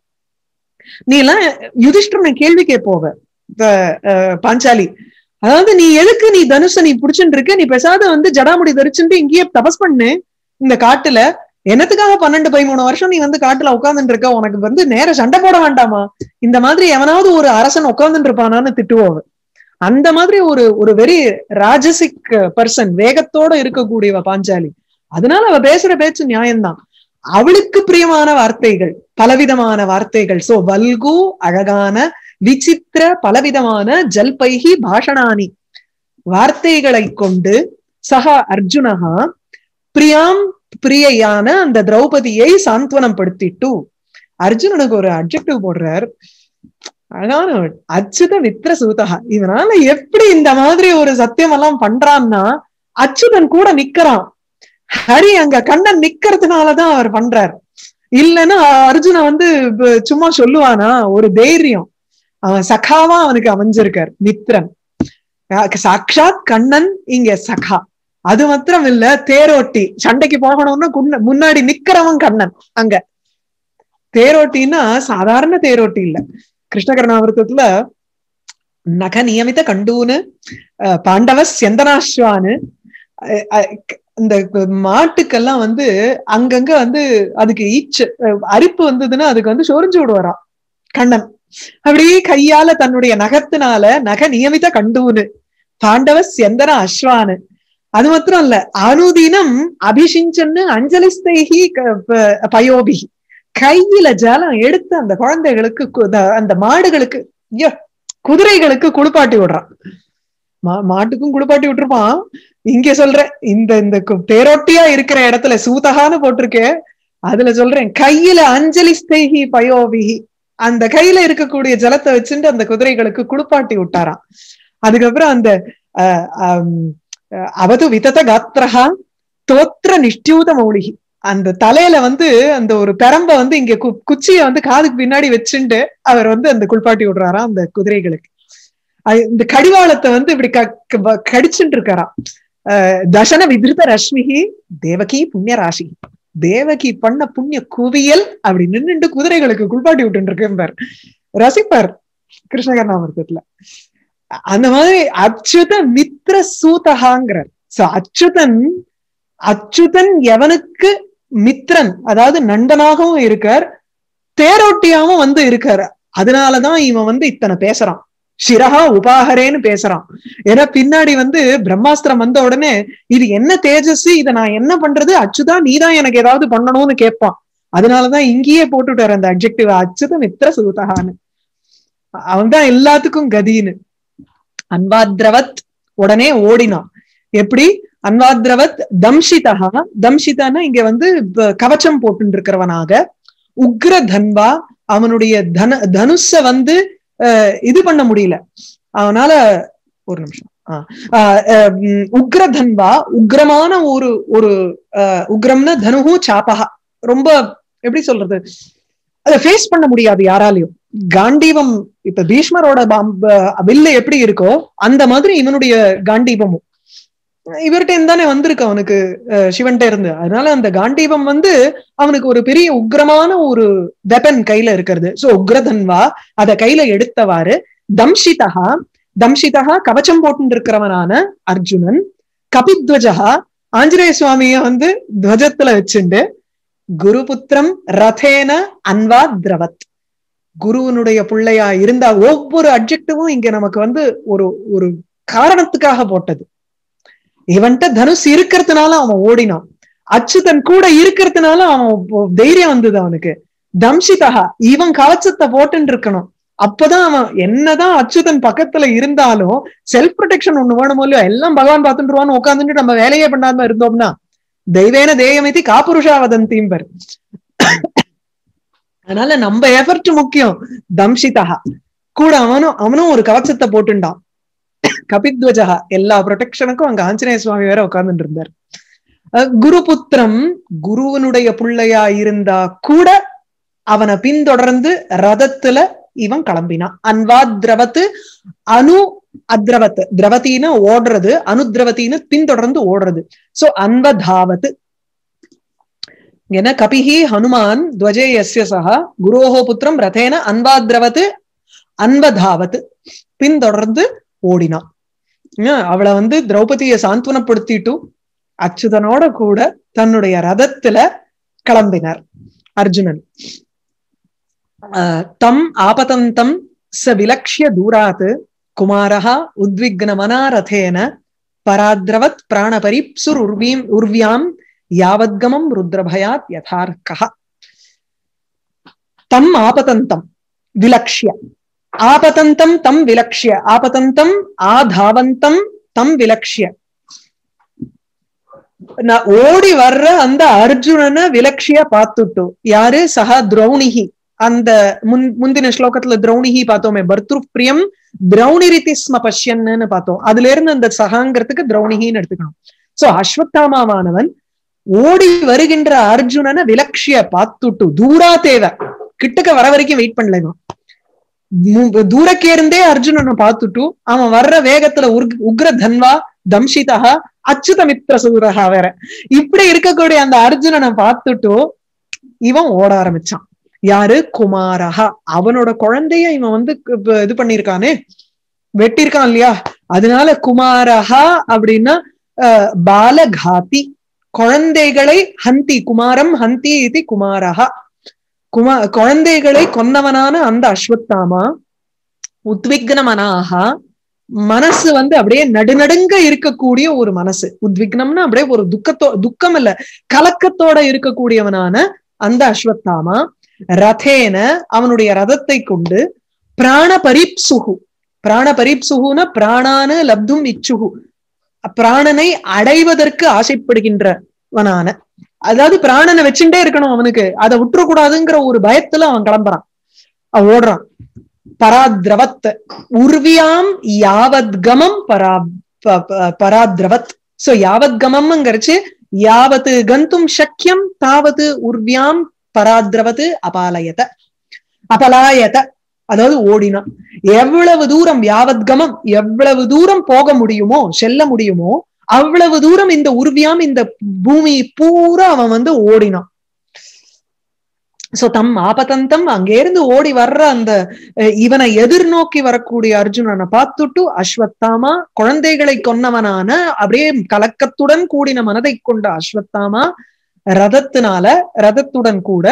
A: நீ எல்லாம் யுதிஷ்டரனை கேள்வி கேட்போவ பாஞ்சாலி. அதாவது நீ எதுக்கு நீ தனுஷ நீ புடிச்சுட்டு இருக்க, நீ பெசாத வந்து ஜடாமுடி தரிச்சுட்டு இங்கேயே தபஸ் பண்ணு இந்த காட்டுல, என்னத்துக்காக பன்னெண்டு பதிமூணு வருஷம் நீ வந்து காட்டுல உட்கார்ந்துட்டு இருக்க, உனக்கு வந்து நேர சண்டை போட வேண்டாமா, இந்த மாதிரி எவனாவது ஒரு அரசன் உட்கார்ந்துட்டு இருப்பானான்னு திட்டுவோவ. அந்த மாதிரி ஒரு ஒரு வெரி ராஜசிக் பர்சன், வேகத்தோட இருக்கக்கூடியவ பாஞ்சாலி. அதனால அவ பேசுற பேச்சு நியாயம்தான். அவளுக்கு பிரியமான வார்த்தைகள், பலவிதமான வார்த்தைகள். சோ வல்கு அழகான, விசித்திர பலவிதமான, ஜல்பைஹி பாஷணானி வார்த்தைகளை கொண்டு சக அர்ஜுனஹா பிரியாம் பிரியையான அந்த திரௌபதியை சாந்த்வனம் படுத்திட்டு அர்ஜுனனுக்கு ஒரு அட்ஜெக்டிவ் போடுறார். அழகான அச்சுத மித்ர சூதகா. இதனால எப்படி இந்த மாதிரி ஒரு சத்தியம் எல்லாம் பண்றான்னா அச்சுதன் கூட நிக்கிறான். ஹரி அங்க கண்ணன் நிக்கிறதுனாலதான் அவர் பண்றார். இல்லைன்னா அர்ஜுன வந்து சும்மா சொல்லுவானா, ஒரு தைரியம். அவன் சகாவா அவனுக்கு அமைஞ்சிருக்கார் மித்ரன். சாட்சாத் கண்ணன் இங்க சகா. அது மாத்திரம் இல்ல, தேரோட்டி சண்டைக்கு போகணும்னா முன்னாடி நிக்கிறவன் கண்ணன். அங்க தேரோட்டின்னா சாதாரண தேரோட்டி இல்ல. கிருஷ்ணகர்ணாவிரதத்துல நக நியமித கண்டூன்னு பாண்டவ செந்தனாஸ்வான்னு இந்த மாட்டுக்கெல்லாம் வந்து அங்கங்க வந்து அதுக்கு ஈச்சு அரிப்பு வந்ததுன்னா அதுக்கு வந்து சொரிஞ்சு விடுவாராம் கண்ணன். அப்படியே கையால தன்னுடைய நகத்தினால நக நியமித கண்டூன்னு பாண்டவ செந்தன அஸ்வானு. அது மாத்திரம் இல்ல, அனுதினம் அபிஷிஞ்சன்னு அஞ்சலிஸ்தைஹி பயோபிஹி கையில ஜலம் எடுத்து அந்த குழந்தைகளுக்கு அந்த மாடுகளுக்கு குதிரைகளுக்கு குளிப்பாட்டி விடுறான். மா மாட்டுக்கும் குளிப்பாட்டி விட்டுருப்பான். இங்க சொல்றேன், இந்த இந்த தேரோட்டியா இருக்கிற இடத்துல சூதகான்னு போட்டிருக்கேன், அதுல சொல்றேன் கையில அஞ்சலி ஸ்தேகி பயோபிஹி அந்த கையில இருக்கக்கூடிய ஜலத்தை வச்சுட்டு அந்த குதிரைகளுக்கு குளிப்பாட்டி விட்டாராம். அதுக்கப்புறம் அந்த அஹ் அவது விதத காத்திரஹா தோத்திர நிஷ்டியூத மௌலிகி அந்த தலையில வந்து அந்த ஒரு பெரம்ப வந்து இங்க குச்சிய வந்து காதுக்கு பின்னாடி வச்சுட்டு அவர் வந்து அந்த குளிப்பாட்டி விடுறாராம் அந்த குதிரைகளுக்கு. இந்த கடிவாளத்தை வந்து இப்படி கடிச்சுட்டு இருக்காராம். அஹ் தசன விதிருத ரஷ்மிகி தேவகி புண்ணிய ராசி, தேவகி பண்ண புண்ணிய குவியல் அப்படி நின்றுட்டு குதிரைகளுக்கு குளிப்பாட்டி விட்டு இருக்கார். ரசிப்பார் கிருஷ்ணகர்ணாமிரதத்துல. அந்த மாதிரி அச்சுத மித்ர சூதகாங்கிறார். சோ அச்சுதன் அச்சுதன் எவனுக்கு மித்ரன், அதாவது நண்பனாகவும் இருக்கார், தேரோட்டியாவும் வந்து இருக்காரு. அதனாலதான் இவன் வந்து இத்தனை பேசுறான், சிரஹா உபாகரேன்னு பேசுறான். ஏன்னா பின்னாடி வந்து பிரம்மாஸ்திரம் வந்த உடனே இது என்ன தேஜஸ், இதை நான் என்ன பண்றது, அச்சுதா நீதான் எனக்கு ஏதாவது பண்ணணும்னு கேட்பான். அதனாலதான் இங்கேயே போட்டுட்டாரு அந்த அட்ஜெக்டிவ் அச்சுத மித்ர சூதகான்னு. அவன் தான் எல்லாத்துக்கும் கதின்னு. அன்வாத்ரவத் உடனே ஓடினான். எப்படி அன்வாத்ரவத் தம்ஷிதா, தம்ஷிதான்னா இங்க வந்து கவச்சம் போட்டு இருக்கிறவனாக, உக்ர தன்வா அவனுடைய தன தனுஷ வந்து அஹ் இது பண்ண முடியல அவனால. ஒரு நிமிஷம். ஆஹ் உக்ர தன்வா உக்ரமான ஒரு ஒரு அஹ் உக்ரம்னா தனுஹு சாபகா, ரொம்ப எப்படி சொல்றது, அதை ஃபேஸ் பண்ண முடியாது யாராலையும். காண்டீபம் இப்ப பீஷ்மரோட வில்லு எப்படி இருக்கோ அந்த மாதிரி இவனுடைய காண்டீபமும் இவர்கிட்ட இருந்தானே வந்திருக்கு அவனுக்கு சிவன்கிட்ட இருந்து. அதனால அந்த காண்டீபம் வந்து அவனுக்கு ஒரு பெரிய உக்ரமான ஒரு வெப்பன் கையில இருக்கிறது. சோ உக்ரதன்வா அத கையில எடுத்தவாறு தம்ஷிதா, தம்ஷிதா கவச்சம் போட்டு இருக்கிறவனான அர்ஜுனன், கபித்வஜா ஆஞ்சநேய சுவாமிய வந்து துவஜத்துல வச்சுண்டு, குருபுத்திரம் ரதேன அன்வாத்ரவத் குருவனுடைய பிள்ளையா இருந்தா ஒவ்வொரு அட்ஜெக்டிவும் இங்க நமக்கு வந்து ஒரு ஒரு காரணத்துக்காக போட்டது. இவன்ட்ட தனுஷ் இருக்கிறதுனால அவன் ஓடினான். அச்சுதன் கூட இருக்கிறதுனால அவன் தைரியம் வந்தது அவனுக்கு. தம்சிதா, இவன் கவச்சத்தை போட்டுன்னு இருக்கணும். அப்பதான் அவன் என்னதான் அச்சுதன் பக்கத்துல இருந்தாலும் செல்ஃப் ப்ரொடெக்ஷன் ஒண்ணு வேணுமோ இல்லையோ, எல்லாம் பகவான் பார்த்துட்டுருவான்னு உட்காந்துட்டு நம்ம வேலையே பண்ணாம இருந்தோம்னா தெய்வேன தேயமிதி காபுருஷா வதந்திம்பர். அதனால நம்ம எஃபர்ட் முக்கியம். தம்சிதா கூட அவனும் அவனும் ஒரு கவச்சத்தை போட்டுண்டான். கபித்வஜா, எல்லா ப்ரொடெக்ஷனுக்கும் அங்க ஆஞ்சநேய சுவாமி வேற உட்கார்ந்துட்டு இருந்தார். குருபுத்திரம், குருவனுடைய பிள்ளையா இருந்தா கூட அவனை பின்தொடர்ந்து ரதத்துல இவன் கிளம்பினான். அன்வாத்ரவத்து அனு அத்ரவத், திரவத்தின்னு ஓடுறது, அனுத்ரவத்தின்னு பின்தொடர்ந்து ஓடுறது. சோ அன்வதாவத்து என்ன, கபிஹி ஹனுமான் துவஜே யஸ்ய சஹா குரோஹோ புத்திரம் ரதேன அன்வாத்ரவத்து அன்வதாவத்து, பின்தொடர்ந்து ஓடினான். அவளை வந்து திரௌபதியை சாந்துவனப்படுத்திட்டு அச்சுதனோட கூட தன்னுடைய ரதத்துல கிளம்பினார் அர்ஜுனன். தம் ஆபதந்தம் ச விலக்ஷ்ய தூராத் குமாரஹா உத்விக்னமனா ரதேன பராத்ரவத் பிராணபரிப்சுர் உர்வீம் உர்வியாம் யாவத்கமம் ருத்ரபயாத் யதார்க்கஹ. தம் ஆபதந்தம் விலக்ஷ்ய, ஆபதந்தம் தம் விலக்ஷ்ய, ஆபதந்தம் ஆதாவந்தம் தம் விலக்ஷ்ய, நான் ஓடி வர்ற அந்த அர்ஜுனனை விலக்ஷிய பார்த்துட்டோம். யாரு? சஹா திரௌணிஹி. அந்த முன் முந்தின ஸ்லோகத்துல திரௌணிஹி பார்த்தோமே, பர்த்ரு பிரியம் திரௌணிரிதி ஸ்ம பஷ்யன்னு பார்த்தோம். அதுல இருந்து அந்த சகாங்கிறதுக்கு திரௌணிஹின்னு எடுத்துக்கணும். சோ அஸ்வத்தாமாவானவன் ஓடி வருகின்ற அர்ஜுனனை விலக்ஷிய பார்த்துட்டு தூரா தேவை, கிட்டக்க வர வரைக்கும் வெயிட் பண்ணல. தூரக்கே இருந்தே அர்ஜுனனை பார்த்துட்டு அவன் வர்ற வேகத்துல உக்ர தன்வா தம்ஷிதா அச்சுதமித்ர சூரஹா வேற, இப்படி இருக்கக்கூடிய அந்த அர்ஜுனனை பார்த்துட்டு இவன் ஓட ஆரம்பிச்சான். யாரு? குமாரஹா, அவனோட குழந்தைய இவன் வந்து இது பண்ணிருக்கானே, வெட்டிருக்கான் இல்லையா, அதனால குமாரஹா அப்படின்னா அஹ் பாலகாதி, குழந்தைகளை ஹந்தி, குமாரம் ஹந்தி இது குமாரஹா, குமா குழந்தைகளை கொன்னவனான அந்த அஸ்வத்தாமா உத்விக்னமனாகா, மனசு வந்து அப்படியே நடுநடுங்க இருக்கக்கூடிய ஒரு மனசு, உத்விக்னம்னா அப்படியே ஒரு துக்கத்தோ துக்கம் இல்ல கலக்கத்தோட இருக்கக்கூடியவனான அந்த அஸ்வத்தாமா ரதேன, அவனுடைய ரதத்தை கொண்டு பிராண பரிப்சுகு, பிராண பரிப்சுகுன பிராணான லப்தும் இச்சுகு, பிராணனை அடைவதற்கு ஆசைப்படுகின்றவனான, அதாவது பிராணனை வச்சுட்டே இருக்கணும் அவனுக்கு, அதை விட்டுறக்கூடாதுங்கிற ஒரு பயத்துல அவன் கிளம்புறான், அவன் ஓடுறான். பராத்ரவத் உர்வியாம் யாவத்கமம் பரா பராத்ரவத். சோ யாவத்கமம்ங்கிறச்சு யாவத்து கந்தும் சக்கியம் தாவது உர்வியாம் பராத்ரவத் அபாலயத, அபலாயத, அதாவது ஓடினான். எவ்வளவு தூரம் யாவத்கமம், எவ்வளவு தூரம் போக முடியுமோ செல்ல முடியுமோ அவ்வளவு தூரம் இந்த உர்வியாம், இந்த பூமி பூரா அவன் வந்து ஓடினான். சோ தம் ஆபதந்தம், அங்கேருந்து ஓடி வர்ற அந்த இவனை எதிர்நோக்கி வரக்கூடிய அர்ஜுனனை பார்த்துட்டு அஸ்வத்தாமா, குழந்தைகளை கொன்னவனான அப்படியே கலக்கத்துடன் கூடின மனதை கொண்ட அஸ்வத்தாமா ரதத்தினால ரதத்துடன் கூட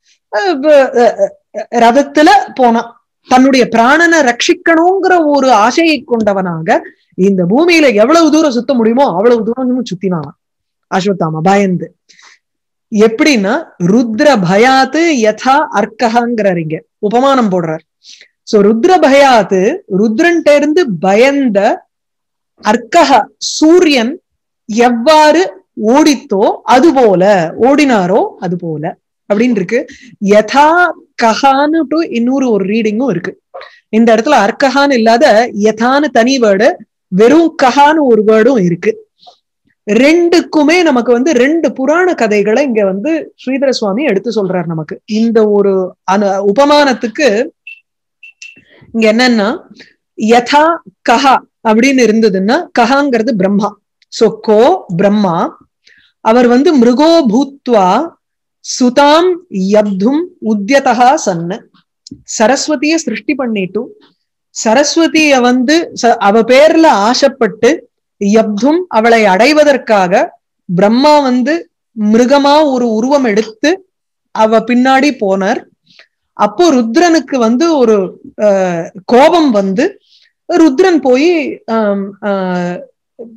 A: ரதத்துல போனான். தன்னுடைய பிராணனை ரட்சிக்கணுங்கிற ஒரு ஆசையை கொண்டவனாக இந்த பூமியில எவ்வளவு தூரம் சுத்த முடியுமோ அவ்வளவு தூரம் சுத்தினான் அஸ்வத்தாமா பயந்து. எப்படின்னா ருத்ர பயாத்து யதா அர்க்கஹாங்கிறீங்க உபமானம் போடுறார். சோ ருத்ர பயாத்து, ருத்ரன்ட்ட இருந்து பயந்த அர்க்கஹ சூரியன் எவ்வாறு ஓடித்தோ அது போல, ஓடினாரோ அது போல அப்படின்னு இருக்கு. யதா கஹான்னு இன்னொரு ஒரு ரீடிங்கும் இருக்கு. இந்த இடத்துல அர்க்கஹான்னு இல்லாத யதான்னு தனி வேர்டு, வெறும் கஹான்னு ஒரு வேர்டும் இருக்கு. ரெண்டுக்குமே நமக்கு வந்து ரெண்டு புராண கதைகளை இங்க வந்து ஸ்ரீதர சுவாமி எடுத்து சொல்றாரு நமக்கு. இந்த ஒரு அனு உபமானத்துக்கு இங்க என்னன்னா யதா கஹா அப்படின்னு இருந்ததுன்னா, கஹாங்கிறது பிரம்மா. சோ கோ பிரம்மா, அவர் வந்து மிருகோ பூத்வா சுதாம் யப்தும் உத்யதா சன்ன, சரஸ்வதிய சிருஷ்டி பண்ணிட்டு சரஸ்வதிய வந்து அவ பேர்ல ஆசைப்பட்டு யப்தும் அவளை அடைவதற்காக பிரம்மா வந்து மிருகமா ஒரு உருவம் எடுத்து அவ பின்னாடி போனார். அப்போ ருத்ரனுக்கு வந்து ஒரு அஹ் கோபம் வந்து ருத்ரன் போய் ஆஹ்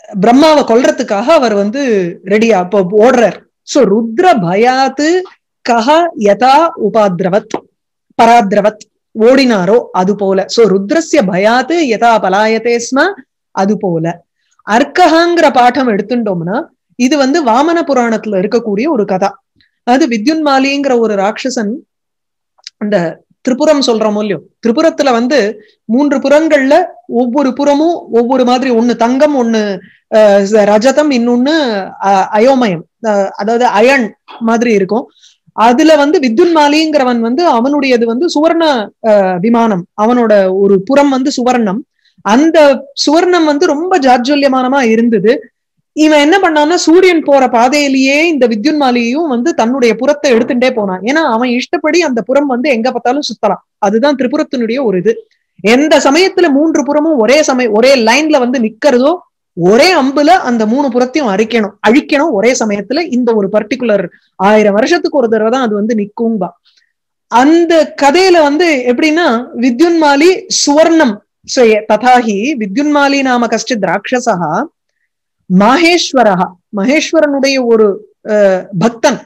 A: பிரம்மாவை கொல்றதுக்காக அவர் வந்து ரெடியா இப்போ ஓடுறார். சோ ருத்ர பயாத்து கஹ யதா உபாத்ரவத் பராத்ரவத் ஓடினாரோ அது போல. சோ ருத்ரஸ்ய பயாத்து யதா பலாயதே ஸ்ம அது போல. அர்க்கஹாங்கிற பாடம் எடுத்துட்டோம்னா இது வந்து வாமன புராணத்துல இருக்கக்கூடிய ஒரு கதா. அது வித்யுன்மாலிங்கிற ஒரு ராட்சசன், அந்த திரிபுரம் சொல்றோமோ இல்லையோ, திரிபுரத்துல வந்து மூன்று புறங்கள்ல ஒவ்வொரு புறமும் ஒவ்வொரு மாதிரி, ஒண்ணு தங்கம், ஒண்ணு அஹ் ரஜதம், இன்னொன்னு அஹ் அயோமயம், அதாவது அயன் மாதிரி இருக்கும். அதுல வந்து வித்யுன்மாலிங்கிறவன் வந்து அவனுடையது வந்து சுவர்ண அஹ் விமானம், அவனோட ஒரு புறம் வந்து சுவர்ணம். அந்த சுவர்ணம் வந்து ரொம்ப ஜாஜ்வல்யமானமா இருந்தது. இவன் என்ன பண்ணான்னா சூரியன் போற பாதையிலேயே இந்த வித்யுன்மாலியையும் வந்து தன்னுடைய புறத்தை எடுத்துட்டே போனான். ஏன்னா அவன் இஷ்டப்படி அந்த புறம் வந்து எங்க பார்த்தாலும் சுத்தலாம். அதுதான் திரிபுரத்தினுடைய ஒரு இது. எந்த சமயத்துல மூன்று புறமும் ஒரே சமயம் ஒரே லைன்ல வந்து நிக்கிறதோ ஒரே அம்புல அந்த மூணு புறத்தையும் அழிக்கணும் அழிக்கணும் ஒரே சமயத்துல. இந்த ஒரு பர்டிகுலர் ஆயிரம் வருஷத்துக்கு ஒரு தடவை தான் அது வந்து நிக்கும்பா. அந்த கதையில வந்து எப்படின்னா வித்யுன்மாலி சுவர்ணம் ததாஹி வித்யுன்மாலி நாம கஷ்டித் ராட்சசா மகேஸ்வரஹா, மகேஸ்வரனுடைய ஒரு அஹ் பக்தன்,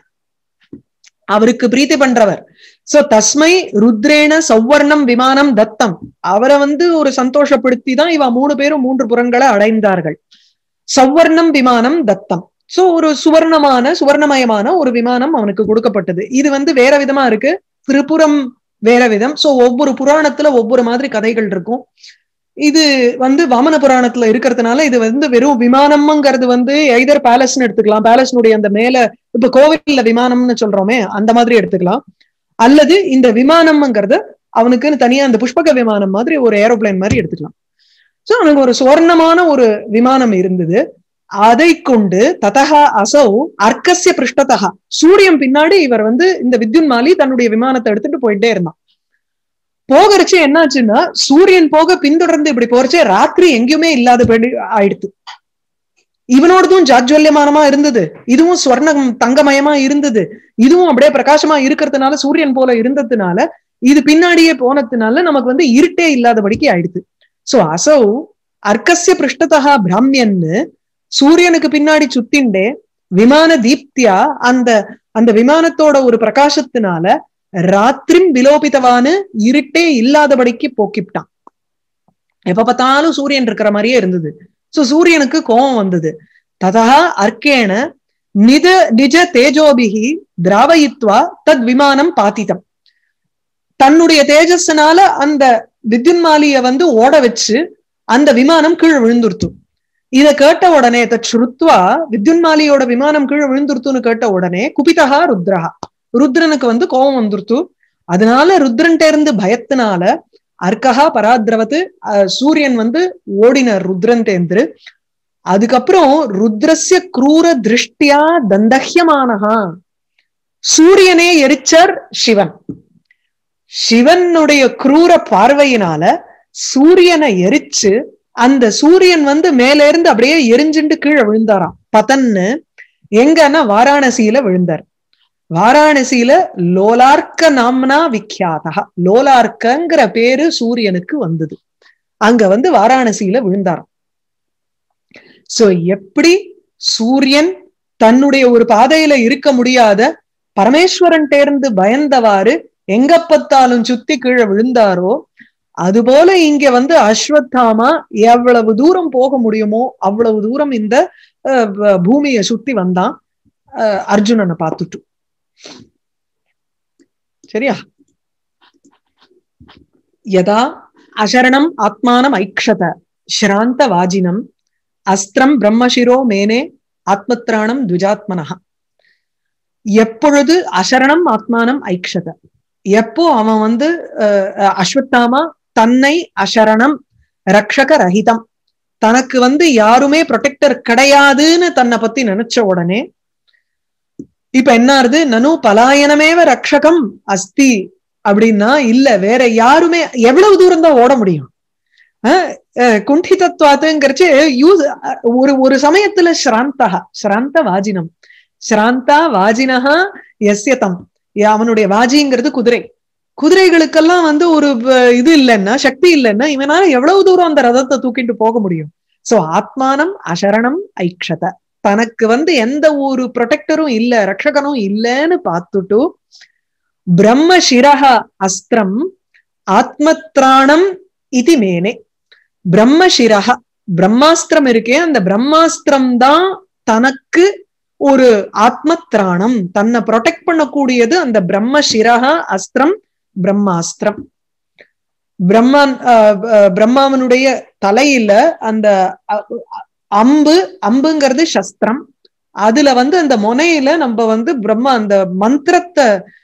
A: அவருக்கு பிரீத்தி பண்றவர். சோ தஸ்மை ருத்ரேன சௌவர்ணம் விமானம் தத்தம், அவரை வந்து ஒரு சந்தோஷப்படுத்தி தான் இவ மூணு பேரும் மூன்று புறங்களை அடைந்தார்கள். சௌவர்ணம் விமானம் தத்தம். சோ ஒரு சுவர்ணமான சுவர்ணமயமான ஒரு விமானம் அவனுக்கு கொடுக்கப்பட்டது. இது வந்து வேற விதமா இருக்கு, திரிபுரம் வேற விதம். சோ ஒவ்வொரு புராணத்துல ஒவ்வொரு மாதிரி கதைகள் இருக்கும். இது வந்து வாமன புராணத்துல இருக்கிறதுனால இது வந்து வெறும் விமானம்ங்கிறது வந்து எய்தர் பேலஸ்ன்னு எடுத்துக்கலாம், பேலஸ்னுடைய அந்த மேல இப்ப கோவில்ல விமானம்னு சொல்றோமே அந்த மாதிரி எடுத்துக்கலாம், அல்லது இந்த விமானம்ங்கிறது அவனுக்குன்னு தனியா அந்த புஷ்பக விமானம் மாதிரி ஒரு ஏரோப்ளைன் மாதிரி எடுத்துக்கலாம். சோ அவனுக்கு ஒரு சுவர்ணமான ஒரு விமானம் இருந்தது. அதை கொண்டு ததஹா அசௌ அர்க்கஸ்ய பிருஷ்டதஹா, சூரியன் பின்னாடி இவர் வந்து இந்த வித்யுன்மாலி தன்னுடைய விமானத்தை எடுத்துட்டு போயிட்டே இருந்தான். போகிறச்சு என்னாச்சுன்னா சூரியன் போக பின்தொடர்ந்து இப்படி போறச்சே ராத்திரி எங்கேயுமே இல்லாதபடி ஆயிடுத்து. இவனோடதும் ஜாஜ்வல்யமானமா இருந்தது, இதுவும் ஸ்வர்ணம் தங்கமயமா இருந்தது, இதுவும் அப்படியே பிரகாசமா இருக்கிறதுனால சூரியன் போல இருந்ததுனால இது பின்னாடியே போனதுனால நமக்கு வந்து இருட்டே இல்லாதபடிக்கு ஆயிடுது. சோ அசௌ அர்க்கஸ்ய பிருஷ்டதா பிராமியன்னு, சூரியனுக்கு பின்னாடி சுத்திண்டே விமான தீப்தியா, அந்த அந்த விமானத்தோட ஒரு பிரகாசத்தினால ராத்திரிம் விலோபித்தவான்னு இருட்டே இல்லாதபடிக்கு போக்கிவிட்டான். எப்ப பார்த்தாலும் சூரியன் இருக்கிற மாதிரியே இருந்தது. சோ சூரியனுக்கு கோபம் வந்தது. ததா அர்க்கேன நித நிஜ தேஜோபிகி திராவயித்வா தத் விமானம் பாத்திதம், தன்னுடைய தேஜஸ்னால அந்த வித்யுன்மாலிய வந்து ஓட வச்சு அந்த விமானம் கீழே விழுந்துருத்து. இத கேட்ட உடனே தச்ருத்வா, வித்யுன்மாலியோட விமானம் கீழே விழுந்துருத்துன்னு கேட்ட உடனே குபிதா ருத்ரஹா, ருத்ரனுக்கு வந்து கோபம் வந்துருத்து. அதனால ருத்ரன்ட்ட இருந்து பயத்தினால அர்க்கஹா பராத்ரவத்து, சூரியன் வந்து ஓடினார் ருத்ரன் தேர்ந்து. அதுக்கப்புறம் ருத்ரஸ்ய க்ரூர திருஷ்டியா தந்தஹ்யமானஹா, சூரியனே எரிச்சார் சிவன். சிவனுடைய குரூர பார்வையினால சூரியனை எரிச்சு அந்த சூரியன் வந்து மேல இருந்து அப்படியே எரிஞ்சுட்டு கீழே விழுந்தாராம். பதன்னு எங்கன்னா வாராணசியில விழுந்தார். வாராணசியில லோலார்க்க நாம்னா விக்யாதா, லோலார்க்கங்கிற பேரு சூரியனுக்கு வந்தது. அங்க வந்து வாராணசியில விழுந்தாராம். சோ எப்படி சூரியன் தன்னுடைய ஒரு பாதையில இருக்க முடியாத பரமேஸ்வரன் தேர்ந்து பயந்தவாறு எங்க பத்தாலும் சுத்தி கீழே விழுந்தாரோ, அதுபோல இங்க வந்து அஸ்வத்தாமா எவ்வளவு தூரம் போக முடியுமோ அவ்வளவு தூரம் இந்த பூமியை சுத்தி வந்தான் அர்ஜுனனை பார்த்துட்டு. சரியா? யதா அசரணம் ஆத்மானம் ஐக்ஷத ஸ்ராந்த வாஜினம் அஸ்திரம் பிரம்மசிரோ மேனே ஆத்மத்ராணம் துஜாத்மனஹ. எப்பொழுது அசரணம் ஆத்மானம் ஐக்ஷத, எப்போ அவன் வந்து அஹ் அஸ்வத்தாமா தன்னை அசரணம் ரக்ஷக ரஹிதம், தனக்கு வந்து யாருமே ப்ரொடெக்டர் கிடையாதுன்னு தன்னை பத்தி நினைச்ச உடனே இப்ப என்ன ஆறுது, நனு பலாயனமேவ ரக்ஷகம் அஸ்தி அப்படின்னா இல்ல வேற யாருமே, எவ்வளவு தூரம் தான் ஓட முடியும்? அஹ் குண்டிதத்வாத்துங்கிறச்சு யூஸ் ஒரு ஒரு சமயத்துல ஸ்ராந்தா ஸ்ராந்த வாஜினம், ஸ்ராந்தா வாஜினஹா எஸ்யதம், அவனுடைய வாஜிங்கிறது குதிரை. குதிரைகளுக்கெல்லாம் வந்து ஒரு இது இல்லைன்னா, சக்தி இல்லைன்னா இவனால எவ்வளவு தூரம் அந்த ரதத்தை தூக்கிட்டு போக முடியும்? சோ ஆத்மானம் அசரணம் ஐக்ஷத, தனக்கு வந்து எந்த ஒரு ப்ரொடெக்டரும் இல்ல, ரக்ஷகனும் இல்லைன்னு பார்த்துட்டு பிரம்ம சிரஹ அஸ்திரம் ஆத்மத்ராணம் இது மேனே, பிரம்ம சிரஹ பிரம்மாஸ்திரம் இருக்கே, அந்த பிரம்மாஸ்திரம் தான் தனக்கு ஒரு ஆத்மத்ராணம், தன்னை ப்ரொடெக்ட் பண்ணக்கூடியது அந்த பிரம்ம சிரஹ அஸ்திரம் பிரம்மாஸ்திரம். பிரம்மான் பிரம்மாவனுடைய தலையில அந்த அம்பு, அம்புங்கிறது சஸ்திரம், அதுல வந்து அந்த முனையில நம்ம வந்து பிரம்மா அந்த மந்திரத்தை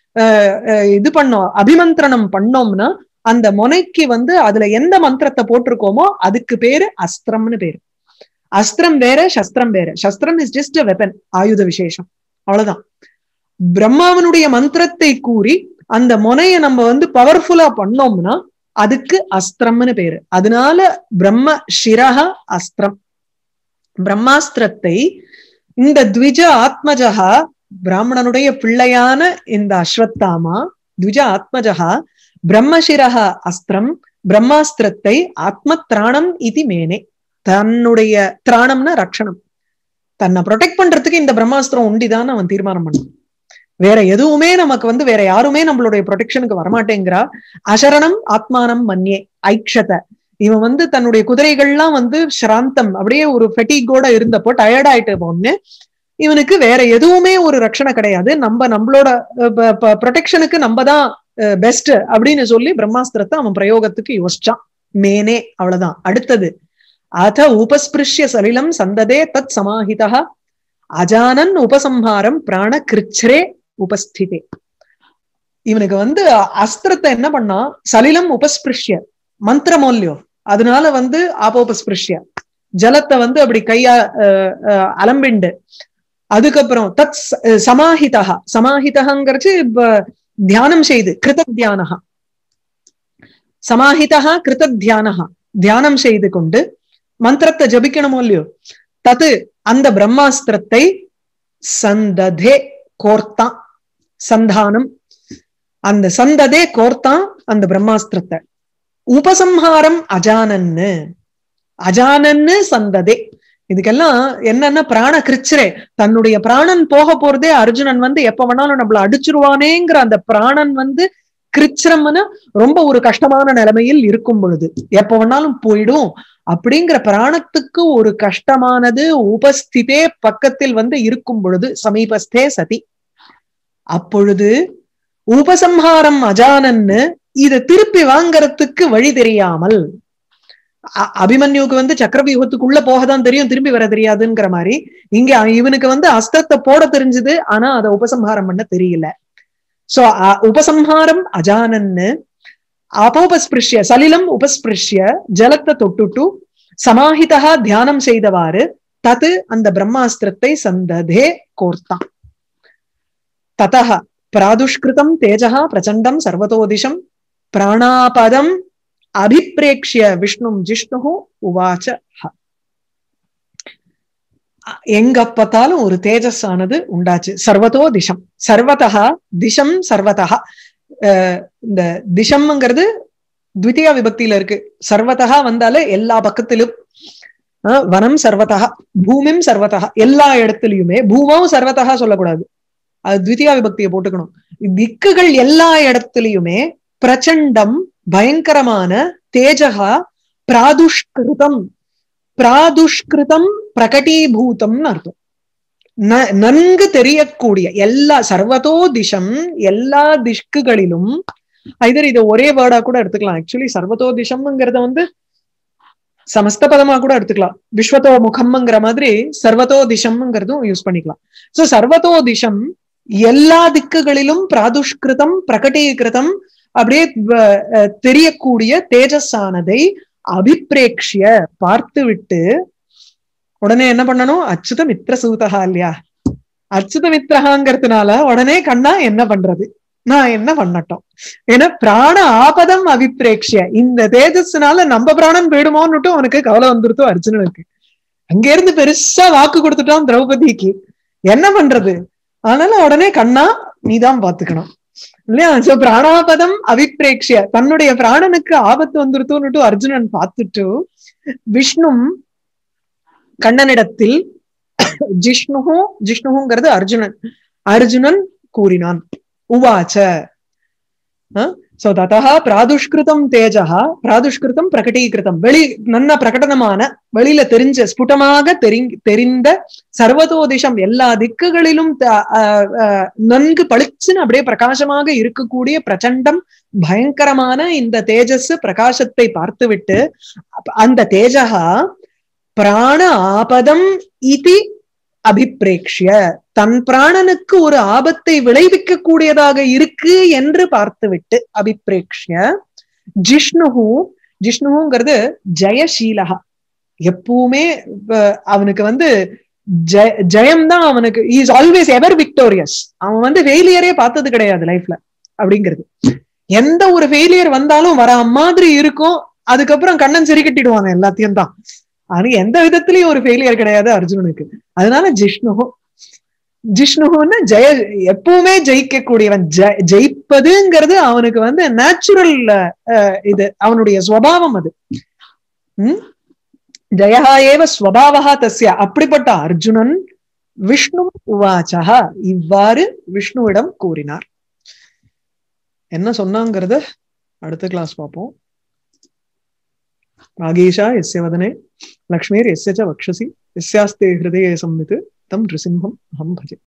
A: அஹ் இது பண்ணோம், அபிமந்திரணம் பண்ணோம்னா அந்த முனைக்கு வந்து அதுல எந்த மந்திரத்தை போட்டிருக்கோமோ அதுக்கு பேரு அஸ்திரம்னு பேரு. அஸ்திரம் வேற சஸ்திரம் வேற. Shastram is just a weapon, ஆயுத விசேஷம், அவ்வளவுதான். பிரம்மாவனுடைய மந்திரத்தை கூறி அந்த முனைய நம்ம வந்து பவர்ஃபுல்லா பண்ணோம்னா அதுக்கு அஸ்திரம்னு பேரு. அதனால பிரம்ம சிரஹ அஸ்திரம், பிரம்மாஸ்திரத்தை இந்த த்விஜ ஆத்மஜகா, பிராமணனுடைய பிள்ளையான இந்த அஸ்வத்தாமா த்விஜ ஆத்மஜகா பிரம்மசிரஹ அஸ்திரம் பிரம்மாஸ்திரத்தை ஆத்மத்ராணம் இது மேனே, தன்னுடைய திராணம்னா ரக்ஷணம், தன்னை ப்ரொடெக்ட் பண்றதுக்கு இந்த பிரம்மாஸ்திரம் உண்டிதான் அவன் தீர்மானம் பண்ணான். வேற எதுவுமே நமக்கு வந்து வேற யாருமே நம்மளுடைய ப்ரொடெக்ஷனுக்கு வரமாட்டேங்கிறா. அசரணம் ஆத்மானம் மன்யே ஐக்ஷத, இவன் வந்து தன்னுடைய குதிரைகள்லாம் வந்து ஸ்ராந்தம் அப்படியே ஒரு ஃபெட்டிகோட இருந்தப்போ டயர்ட் ஆயிட்டு போன்னு, இவனுக்கு வேற எதுவுமே ஒரு ரட்சணை கிடையாது, நம்ம நம்மளோட ப்ரொடெக்ஷனுக்கு நம்ம தான் பெஸ்ட் அப்படின்னு சொல்லி பிரம்மாஸ்திரத்தை அவன் பிரயோகத்துக்கு யோசிச்சான். மேனே, அவ்வளவுதான். அடுத்தது அத உபஸ்பிருஷ்ய சலிலம் சந்ததே தத் சமாஹிதா அஜானன் உபசம்ஹாரம் பிராண கிருச்ரே உபஸ்திதே. இவனுக்கு வந்து அஸ்திரத்தை என்ன பண்ணா, சலிலம் உபஸ்பிருஷ்ய மந்திரமோல்யோ, அதனால வந்து ஆபோபஸ்பிருஷ்ய ஜலத்தை வந்து அப்படி கையா அலம்பிண்டு, அதுக்கப்புறம் தத் சமாஹிதா, சமாஹிதங்கிறச்சு தியானம் செய்து, கிருத தியானஹா சமாஹிதா கிருத தியானஹா, தியானம் செய்து கொண்டு மந்திரத்தை ஜபிக்கணுமோ இல்லையோ, தது அந்த பிரம்மாஸ்திரத்தை சந்ததே கோர்த்தான், சந்தானம் அந்த சந்ததே கோர்த்தான் அந்த பிரம்மாஸ்திரத்தை. உபசம்ஹாரம் அஜானன்னு, அஜானன்னு சந்ததே, இதுக்கெல்லாம் என்னன்னா பிராண கிருச்சரே, தன்னுடைய பிராணன் போக போறதே அர்ஜுனன் வந்து எப்ப வேணாலும் நம்மள அடிச்சிருவானேங்கிற அந்த பிராணன் வந்து கிருச்சிரம்னு ரொம்ப ஒரு கஷ்டமான நிலைமையில் இருக்கும் பொழுது எப்ப வேணாலும் போயிடும் அப்படிங்கிற பிராணத்துக்கு ஒரு கஷ்டமானது உபஸ்திதே பக்கத்தில் வந்து இருக்கும் பொழுது, சமீபஸ்தே சதி, அப்பொழுது உபசம்ஹாரம் அஜானன்னு இதை திருப்பி வாங்கறதுக்கு வழி தெரியாமல், அபிமன்யுக்கு வந்து சக்கரவியூகத்துக்குள்ள போகதான் தெரியும், திரும்பி வர தெரியாதுங்கிற மாதிரி இங்க இவனுக்கு வந்து அஸ்திரத்தை போட தெரிஞ்சது, ஆனா அதை உபசம்ஹாரம் பண்ண தெரியல. சோ உபசம்ஹாரம் அஜானன்னு அபோபஸ்பிருஷ்ய சலிலம் உபஸ்பிருஷ்ய ஜலத்தை தொட்டுட்டு சமாஹிதா தியானம் செய்தவாறு தது அந்த பிரம்மாஸ்திரத்தை சந்ததே கோர்த்தான். ததஹ பிராதுஷ்கிருதம் தேஜஹ பிரச்சண்டம் சர்வதோதிஷம் பிராணாபதம் அபிப்ரேக்ஷ்ய விஷ்ணும் ஜிஷ்ணு உவாச்ச. எங்க பார்த்தாலும் ஒரு தேஜஸ் ஆனது உண்டாச்சு. சர்வதோ திசம், சர்வதா திசம் சர்வதா, இந்த திசம்ங்கிறது த்விதியா விபக்தியில இருக்கு. சர்வதா வந்தாலே எல்லா பக்கத்திலும், வனம் சர்வதா, பூமிம் சர்வதா, எல்லா இடத்துலயுமே, பூமாவும் சர்வதா சொல்லக்கூடாது, அது த்விதியா விபக்தியை போட்டுக்கணும். திக்குகள் எல்லா இடத்துலயுமே பிரச்சண்டம் பயங்கரமான, தேஜகா பிராதுஷ்கிருதம், பிராதுஷ்கிருதம் பிரகடீபூதம்னு அர்த்தம், நன்கு தெரியக்கூடிய எல்லா, சர்வதோ திசம் எல்லா திஷ்குகளிலும், ஐதர் இதை ஒரே வேர்டா கூட எடுத்துக்கலாம். ஆக்சுவலி சர்வதோ திசம்ங்கிறத வந்து சமஸ்த பதமா கூட எடுத்துக்கலாம். விஸ்வதோ முகம்ங்கிற மாதிரி சர்வதோ திசம்ங்கிறதும் யூஸ் பண்ணிக்கலாம். சோ சர்வதோ திசம் எல்லா திக்குகளிலும் பிராதுஷ்கிருதம் பிரகடீகிருதம் அப்படியே தெரியக்கூடிய தேஜஸானதை அபிப்ரேக்ஷிய பார்த்து விட்டு உடனே என்ன பண்ணணும், அச்சுத மித்ர சூதகா இல்லையா, அச்சுத மித்ரஹாங்கிறதுனால உடனே கண்ணா என்ன பண்றது, நான் என்ன பண்ணட்டும், ஏன்னா பிராண ஆபதம் அபிப்ரேக்ஷிய, இந்த தேஜஸ்னால நம்ம பிராணன் போயிடுமோன்னுட்டு அவனுக்கு கவலை வந்துருத்தோ அர்ஜுனனுக்கு. அங்க இருந்து பெருசா வாக்கு கொடுத்துட்டான் திரௌபதிக்கு, என்ன பண்றது, அதனால உடனே கண்ணா நீதான் பாத்துக்கணும் இல்லையா. சோ பிராணாபதம் அபிப்ரேக்ஷிய, தன்னுடைய பிராணனுக்கு ஆபத்து வந்துருத்தோன்னுட்டு அர்ஜுனன் பார்த்துட்டு விஷ்ணும் கண்ணனிடத்தில் ஜிஷ்ணுஹு ஜிஷ்ணுங்கிறது அர்ஜுனன் அர்ஜுனன் கூறினான். உவாச்ச சோ ததா பிராதுஷ்கிருதம் தேஜஹா பிராதுஷ்கிருதம் பிரகடீகிருதம் வெளி நன்ன பிரகடனமான வெளியில தெரிஞ்ச ஸ்புடமாக தெரி தெரிந்த சர்வதோதிஷம் எல்லா திக்குகளிலும் நன்கு பளிச்சுன்னு அப்படியே பிரகாசமாக இருக்கக்கூடிய பிரச்சண்டம் பயங்கரமான இந்த தேஜஸ் பிரகாசத்தை பார்த்துவிட்டு அந்த தேஜஹா பிராண ஆபதம் இதி அபிப்ரேக்ஷ்ய தன் பிராணனுக்கு ஒரு ஆபத்தை விளைவிக்க கூடியதாக இருக்கு என்று பார்த்துவிட்டு அபிப்ரேக்ஷ்ய ஜிஷ்ணுஹு ஜிஷ்ணுங்கிறது ஜெயசீலகா எப்பவுமே அவனுக்கு வந்து ஜெய ஜெயம்தான் அவனுக்கு இஸ் ஆல்வேஸ் எவர் விக்டோரியஸ். அவன் வந்து ஃபெயிலியரே பார்த்தது கிடையாது லைஃப்ல அப்படிங்கிறது. எந்த ஒரு ஃபெயிலியர் வந்தாலும் வர மாதிரி இருக்கும். அதுக்கப்புறம் கண்ணன் சரி கட்டிடுவாங்க எல்லாத்தையும் தான். ஆனா எந்த விதத்திலயும் ஒரு ஃபெயிலியர் கிடையாது அர்ஜுனனுக்கு. அதனால ஜிஷ்ணு ஜிஷ்ணுன்னு ஜெய எப்பவுமே ஜெயிக்க கூடியவன். ஜெயிப்பதுங்கிறது அவனுக்கு வந்து நேச்சுரல் இது அவனுடைய ஸ்வபாவம். அது உம் ஜெயா ஏவ ஸ்வபாவஹா தஸ்ய. அப்படிப்பட்ட அர்ஜுனன் விஷ்ணு உவாச்சா இவ்வாறு விஷ்ணுவிடம் கூறினார். என்ன சொன்னாங்கிறத அடுத்த கிளாஸ் பார்ப்போம். நாகேஷா எஸ்ய வதனே லக்ஷ்மீர் எஸ்ய ச வக்ஷசி எஸ்யாஸ்தே ஹிருதயே சம்மித் தம் நிருசிம்ஹம் அஹம் பஜே.